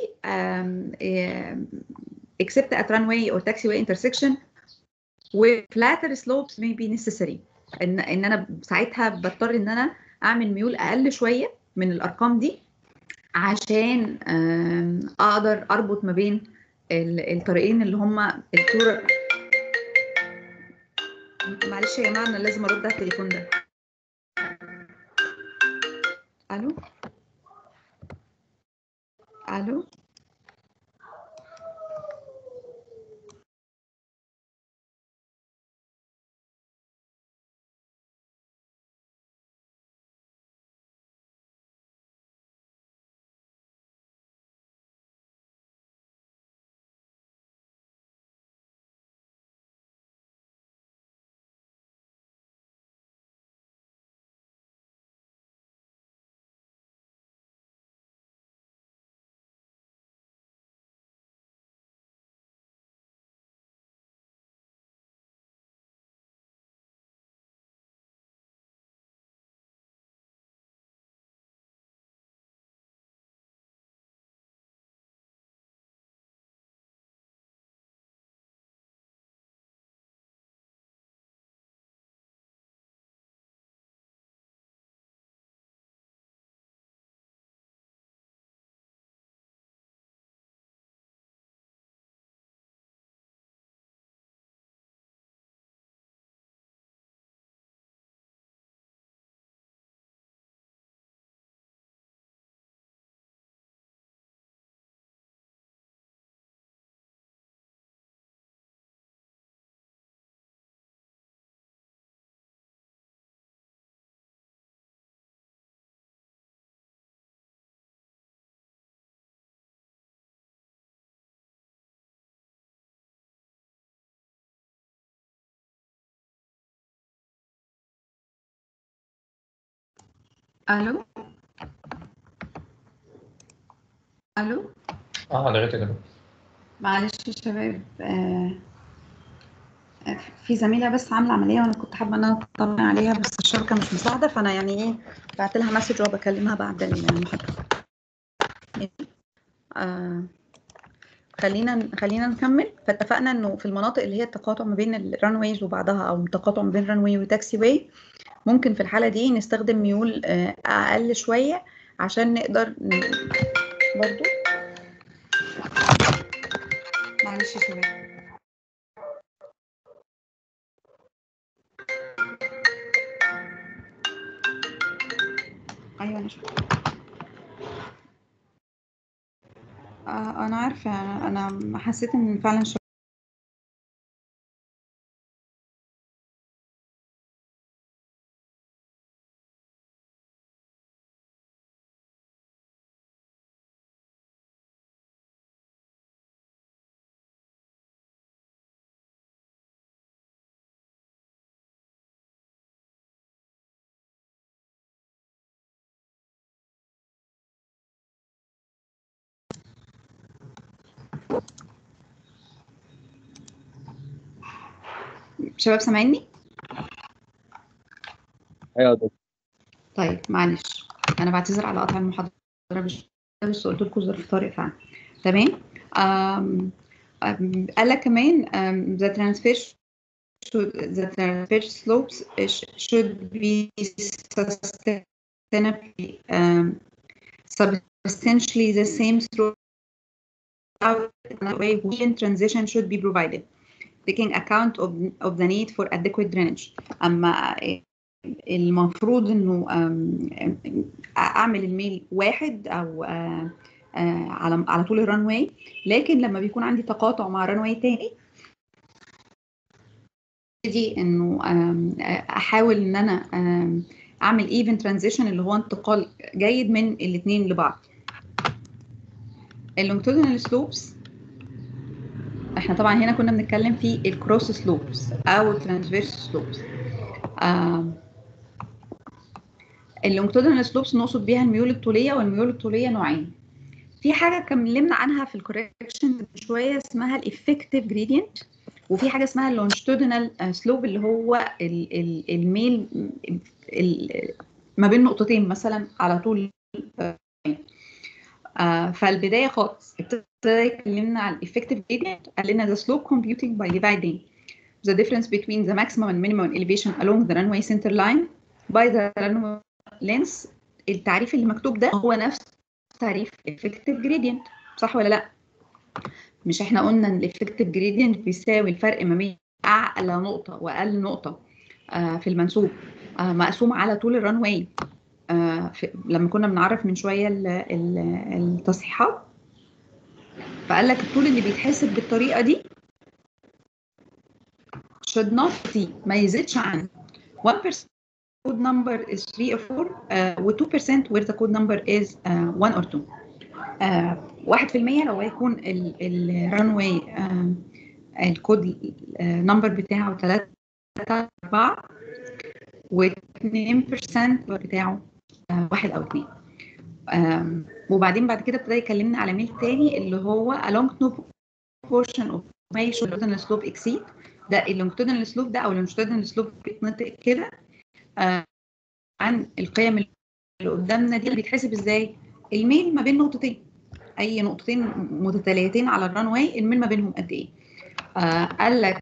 except at runway or taxiway intersection وflatter slopes may be necessary. ان انا ساعتها بضطر ان انا اعمل ميول اقل شويه من الارقام دي عشان اقدر اربط ما بين الطريقين اللي هما الصوره. معلش يا جماعه انا لازم ارد على التليفون ده. الو الو الو الو حضرتك يا دكتور. معلش يا شباب، في زميله بس عامله عمليه وانا كنت حابه ان انا اطمن عليها، بس الشركه مش مساعده، فانا يعني ايه بعت لها مسج وبكلمها بعد المحاضره. خلينا نكمل. فاتفقنا انه في المناطق اللي هي التقاطع ما بين الرانويز وبعضها، او تقاطع ما بين رانوي وتاكسي واي، ممكن في الحاله دي نستخدم ميول اقل شويه عشان نقدر برضو. معلش يا شباب. ايوه انا شايفه. انا عارفه، انا حسيت ان فعلا شباب سامعيني؟ ايوه يا دكتور. طيب معلش، انا بعتذر على قطع المحاضره، بس قلت لكم ظرف طارئ فعلا. تمام. قال لك كمان the transfer slopes should be sustainably substantially the same throughout the way wheeling transition should be provided, taking account of the need for adequate drainage. اما المفروض انه اعمل الميل واحد او على طول الرانواي، لكن لما بيكون عندي تقاطع مع رانواي تاني دي انه احاول ان انا اعمل ايفن ترانزيشن، اللي هو انتقال جيد من الاثنين لبعض. اللونجتودينال سلوبس، احنا طبعا هنا كنا بنتكلم في الكروس سلوبس او الترانسفيرس سلوبس. اللونجتودينال سلوبس نقصد بيها الميول الطوليه، والميول الطوليه نوعين. في حاجه اتكلمنا عنها في الكوركشن من شويه اسمها الافكتيف جريدينت، وفي حاجه اسمها اللونجتودينال سلوب اللي هو الميل ما بين نقطتين مثلا على طول. فالبدايه خالص ابتدى يكلمنا على الافكتيف جريدينت، قال لنا the slope computing by dividing the difference between the maximum and minimum elevation along the runway center line by the runway length. التعريف اللي مكتوب ده هو نفس تعريف effective gradient، صح ولا لا؟ مش احنا قلنا ان الeffective gradient بيساوي الفرق ما بين اعلى نقطه واقل نقطه في المنسوب مقسوم على طول الرانواي. لما كنا بنعرف من شويه التصحيحات، فقال لك الطول اللي بيتحسب بالطريقه دي should not be ما يزيدش عن 1% code number is 3 or 4 و 2% where the code number is 1 or 2. 1% لو يكون الرانواي الكود نمبر بتاعه 3 4 و 2% بتاعه 1 أو 2. وبعدين بعد كده ابتدى يكلمنا على ميل تاني اللي هو along no portion of my longitudinal slope exceed. ده اللونجتودينال سلوب ده او اللونجتودينال سلوب بيتنطق كده عن القيم اللي قدامنا دي. اللي بيتحسب ازاي؟ الميل ما بين نقطتين، اي نقطتين متتاليتين على الران واي، الميل ما بينهم قد ايه؟ قال لك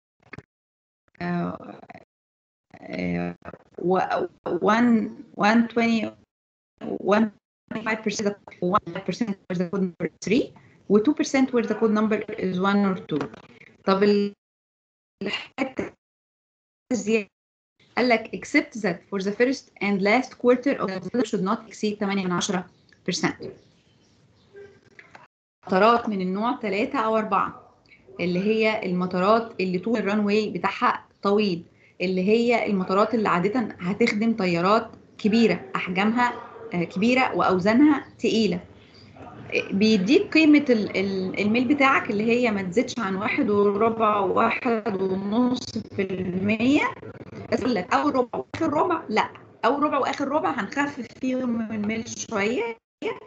120 1.5% where the code number is 3 و 2% where the code number is 1 or 2. طب الحته الزياده قال لك except that for the first and last quarter of the code should not exceed 8.10%. مطارات من النوع 3 أو 4 اللي هي المطارات اللي طول الرانواي بتاعها طويل، اللي هي المطارات اللي عادة هتخدم طيارات كبيرة أحجامها كبيرة وأوزانها تقيلة، بيديك قيمة الميل بتاعك اللي هي ما تزيدش عن 1.4 و 1.5%. بس يقول لك أول ربع وآخر ربع لا، أول ربع وآخر ربع هنخفف فيهم الميل شويه.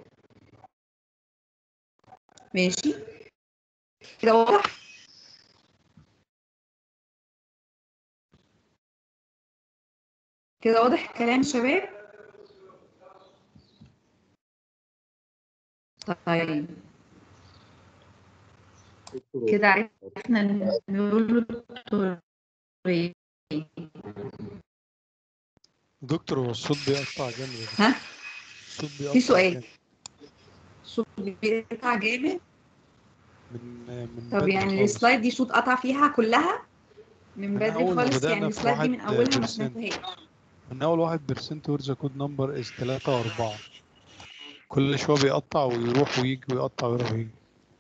ماشي كده واضح؟ كده واضح الكلام شباب؟ طيب كده عرفنا نقول دكتور هو الصوت بيقطع جامد يا دكتور. ها الصوت في بيقطع سؤال؟ جامد صوت بيقطع جامد؟ من طب بدري يعني خالص. السلايد دي صوت قطع فيها كلها من من بدري أول ما خالص، يعني بدأنا في السلايد دي من اولها ما 1%، سمعتهاش. من أول 1% ورزة كود نمبر إز 3 و4، كل شوية بيقطع ويروح ويجي ويقطع ويروح ويجي.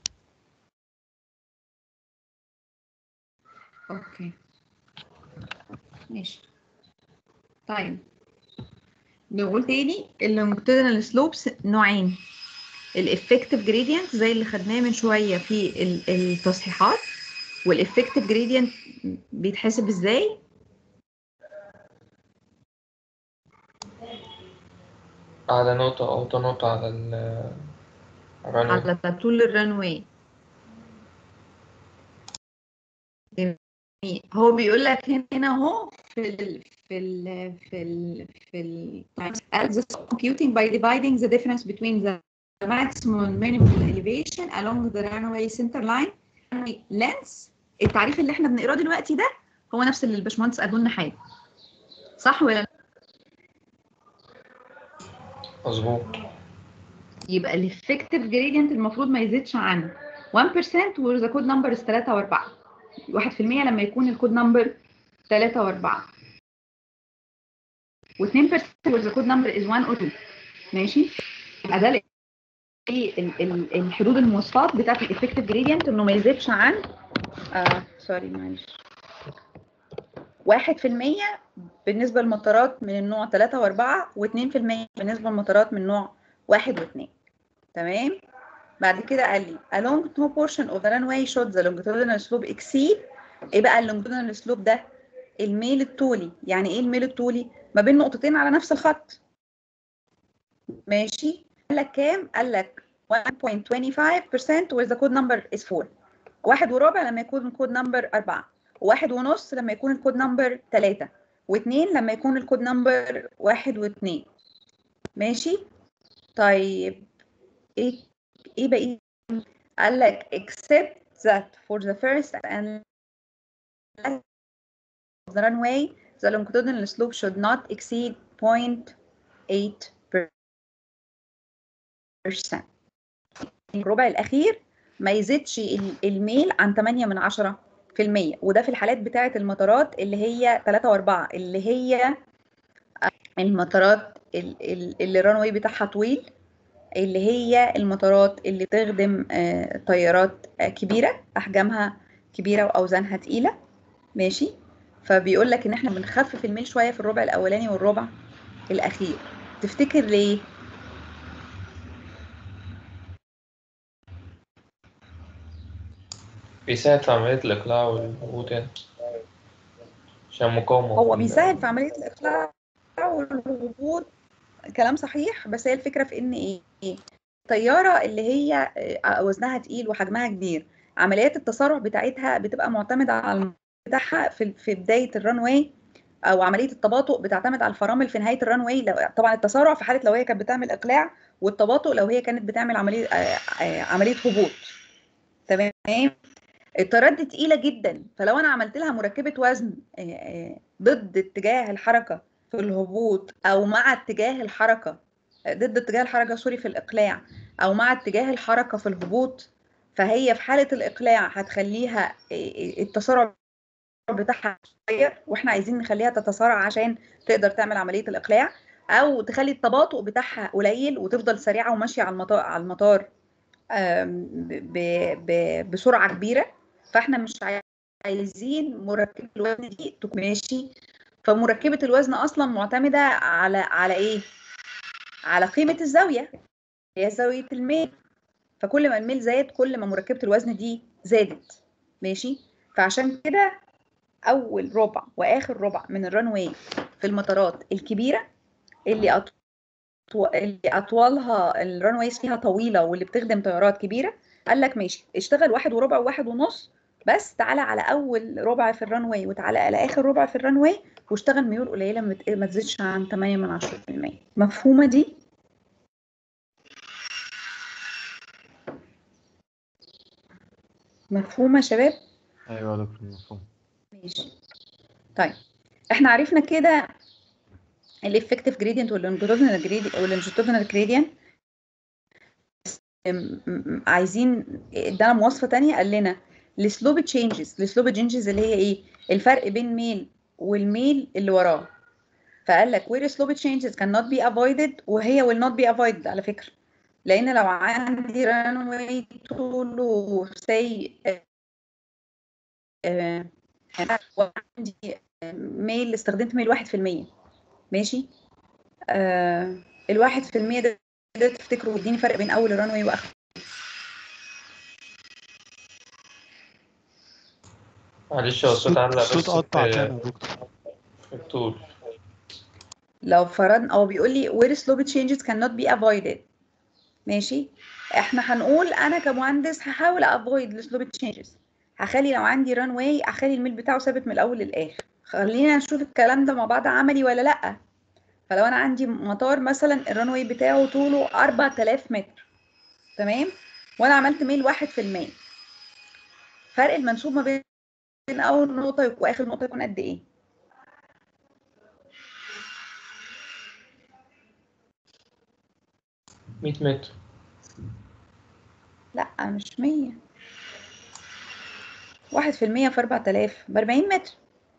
اوكي ماشي. طيب نقول تاني اللونجيتودينال سلوبس نوعين، الافكتيف جريدينت زي اللي خدناه من شويه في التصحيحات. والافكتيف جريدينت بيتحسب ازاي؟ أعلى نقطة أو أوطى نقطة على الرنوي. على طول الرنوي. هو بيقول لك هنا اهو في as the computing by dividing the difference between the maximum and minimum elevation along the runway center line length. التعريف اللي احنا بنقراه دلوقتي ده هو نفس اللي الباشمهندس قالوا لنا حاجه، صح ولا لا؟ مظبوط. يبقى الافكتيف جريدينت المفروض ما يزيدش عن 1% وذا كود نمبر 3 و4، 1% لما يكون الكود نمبر 3 و4، و2% وذا كود نمبر از 1 or 2. ماشي؟ يبقى ده الحدود المواصفات بتاعت الافكتيف جريدينت، انه ما يزيدش عن سوري معلش 1% بالنسبه للمطارات من النوع 3 و4، و2% بالنسبه للمطارات من نوع 1 و2. تمام؟ بعد كده قال لي along no portion of the runway should the longitudinal slope exceed. ايه بقى اللونجيتودينال سلوب ده؟ الميل الطولي. يعني ايه الميل الطولي؟ ما بين نقطتين على نفس الخط. ماشي؟ قال لك كام؟ قال لك 1.25% with the code number is 4. 1.25 لما يكون الكود نمبر 4، و1.5 لما يكون الكود نمبر 3، و2 لما يكون الكود نمبر 1 و2. ماشي؟ طيب ايه بقى؟ قال لك except that for the first and last of the runway the longitudinal slope should not exceed 0.8%. الربع الأخير ما يزيدش الميل عن 0.8%، وده في الحالات بتاعة المطارات اللي هي 3 و4، اللي هي المطارات اللي الرانوي بتاعها طويل، اللي هي المطارات اللي بتخدم طيارات كبيرة أحجامها كبيرة وأوزانها تقيلة. ماشي؟ فبيقول لك إن إحنا بنخفف الميل شوية في الربع الأولاني والربع الأخير. تفتكر ليه؟ بيساعد في عملية الإقلاع والهبوط يعني، عشان مقاومة هو بيساعد في عملية الإقلاع والهبوط، كلام صحيح. بس هي الفكرة في إن إيه؟ الطيارة اللي هي وزنها تقيل وحجمها كبير، عمليات التسارع بتاعتها بتبقى معتمدة على الموضوع بتاعها في بداية الرانواي، أو عملية التباطؤ بتعتمد على الفرامل في نهاية الرانواي. طبعا التسارع في حالة لو هي كانت بتعمل إقلاع، والتباطؤ لو هي كانت بتعمل عملية هبوط. تمام؟ الطيارات دي تقيلة جدا، فلو أنا عملت لها مركبة وزن ضد اتجاه الحركة في الهبوط، أو مع اتجاه الحركة ضد اتجاه الحركة سوري في الإقلاع، أو مع اتجاه الحركة في الهبوط، فهي في حالة الإقلاع هتخليها التسارع بتاعها صغير، واحنا عايزين نخليها تتسارع عشان تقدر تعمل عملية الإقلاع، أو تخلي التباطؤ بتاعها قليل وتفضل سريعة وماشية على المطار بسرعة كبيرة. فاحنا مش عايزين مركبة الوزن دي تكون ماشي. فمركبة الوزن أصلا معتمدة على إيه؟ على قيمة الزاوية، هي زاوية الميل. فكل ما الميل زاد كل ما مركبة الوزن دي زادت. ماشي؟ فعشان كده أول ربع وآخر ربع من الرانواي في المطارات الكبيرة اللي اللي اطوالها الران ويز فيها طويله واللي بتخدم طيارات كبيره، قال لك ماشي اشتغل 1 وربع و1 ونص، بس تعالى على اول ربع في الران واي وتعالى على اخر ربع في الران واي واشتغل ميول قليله ما تزيدش عن 8%. مفهومه دي؟ مفهومه يا شباب؟ ايوه يا دكتور مفهوم. ماشي. طيب احنا عرفنا كده الافكتيف جريدينت واللونجيتودينال جريدينت. عايزين ادانا مواصفه تانية، قال لنا السلوب تشينجز اللي هي ايه؟ الفرق بين ميل والميل اللي وراه. فقال لك where slope changes cannot be avoided، وهي will not be avoided على فكره، لان لو عندي runway طوله say انا عندي ميل استخدمت ميل 1%، ماشي، ال1% ده تفتكروا يديني فرق بين اول الرانوي واخره. معلش هو الصوت علق بس الصوت قطع تاني يا دكتور. في الطول. لو فرضنا او بيقول لي where slope changes cannot be avoided، ماشي، احنا هنقول انا كمهندس هحاول افويد السلوب تشينجز، هخلي لو عندي ران واي اخلي الميل بتاعه ثابت من الاول للاخر. خلينا نشوف الكلام ده مع بعض عملي ولا لا. فلو انا عندي مطار مثلا الران واي بتاعه طوله 4000 متر، تمام، وانا عملت ميل 1%، فرق المنسوب ما بين اول نقطه واخر نقطه يكون قد ايه؟ ب 100 متر. لا مش 100، 1% في 4000 ب 40 متر.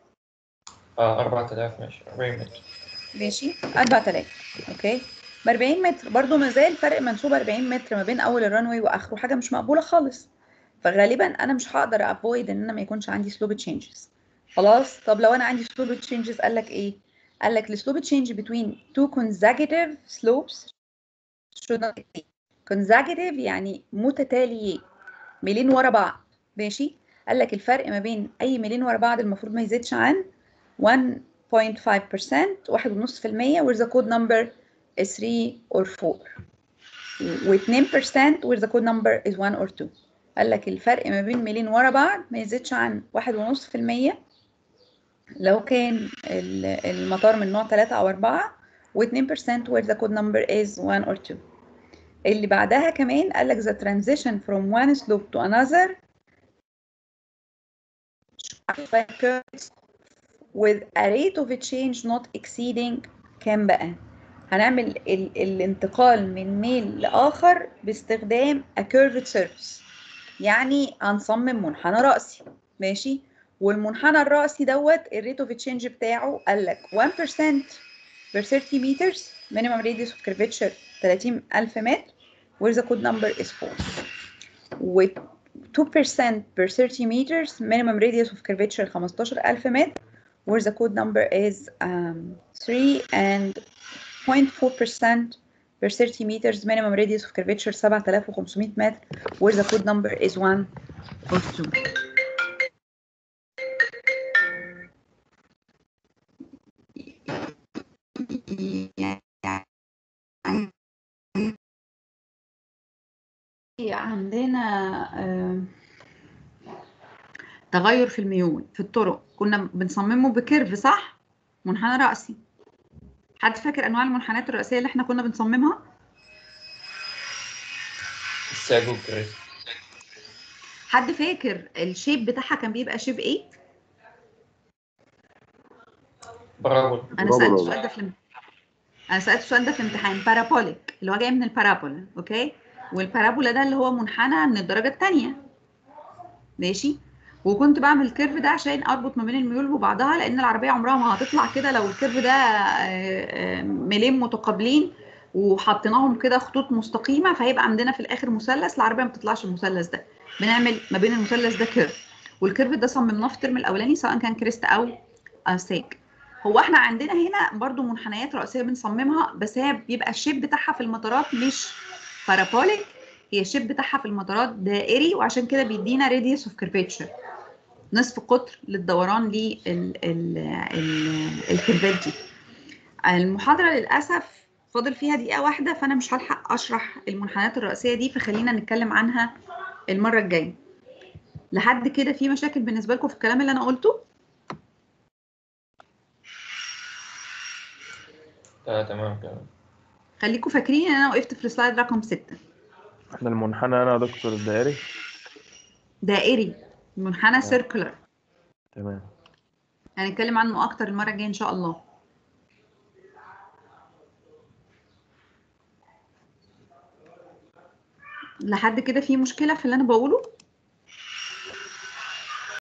4000 ماشي، 40 متر. ماشي 4000 اوكي، ب 40 متر برضو ما زال فرق منسوب 40 متر ما بين اول الرانوي واخره حاجه مش مقبوله خالص. فغالبا انا مش هقدر افويد ان انا ما يكونش عندي سلوب تشينجز. خلاص، طب لو انا عندي سلوب تشينجز قال لك ايه؟ قال لك السلوب تشينج between two consecutive slopes should not exceed. consecutive يعني متتاليين، ميلين ورا بعض، ماشي. قال لك الفرق ما بين اي ميلين ورا بعض المفروض ما يزيدش عن 1.5%، 1.5%، where the code number is 3 or 4، و 2% where the code number is 1 or 2. قال لك الفرق ما بين ميلين ورا بعض ما يزيدش عن 1.5% لو كان المطار من نوع 3 أو 4، و 2% where the code number is 1 or 2. اللي بعدها كمان قال لك the transition from one slope to another with a rate of change not exceeding كام بقى؟ هنعمل الانتقال من ميل لآخر باستخدام a curved surface، يعني هنصمم منحنى رأسي، ماشي، والمنحنى الرأسي دوت الريت اوف تشينج بتاعه قال لك 1% per 30 meters minimum radius of curvature 30,000 متر where the code number is 4، و 2% per 30 meters minimum radius of curvature 15,000 متر where the code number is 3، and 0.4% per 30 meters minimum radius of curvature 7,500 متر where the code number is 1 or 2. عندنا تغير في الميول في الطرق، كنا بنصممه بكيرف صح؟ منحنى رأسي. حد فاكر انواع المنحنيات الرئيسيه اللي احنا كنا بنصممها؟ الساجو كريس. حد فاكر الشيب بتاعها كان بيبقى شيب ايه؟ برافو. انا سألت السؤال ده في الامتحان. بارابوليك اللي هو جاي من البارابولا، اوكي، والبارابولا ده اللي هو منحنى من الدرجه الثانيه، ماشي، وكنت بعمل الكيرف ده عشان اربط ما بين الميول وبعضها، لان العربيه عمرها ما هتطلع كده لو الكيرف ده ميلين متقابلين وحطيناهم كده خطوط مستقيمه، فهيبقى عندنا في الاخر مثلث، العربيه ما بتطلعش المثلث ده. بنعمل ما بين المثلث ده كيرف، والكيرف ده صممناه في الترم الاولاني سواء كان كريست او ساج. هو احنا عندنا هنا برضو منحنيات رئيسيه بنصممها، بس هي بيبقى الشيب بتاعها في المطارات مش بارابوليك، هي الشيب بتاعها في المطارات دائري، وعشان كده بيدينا راديوس اوف كيرفيتشر، نصف قطر للدوران للكيرفات دي. المحاضره للاسف فاضل فيها دقيقة واحدة، فأنا مش هلحق أشرح المنحنيات الرئيسية دي، فخلينا نتكلم عنها المرة الجاية. لحد كده في مشاكل بالنسبة لكم في الكلام اللي أنا قلته؟ تمام كده. خليكم فاكرين إن أنا وقفت في السلايد رقم 6. احنا المنحنى انا يا دكتور الدائري. دائري، منحنى سيركولر، تمام. هنتكلم عنه أكتر المرة الجاية إن شاء الله. لحد كده في مشكلة في اللي أنا بقوله؟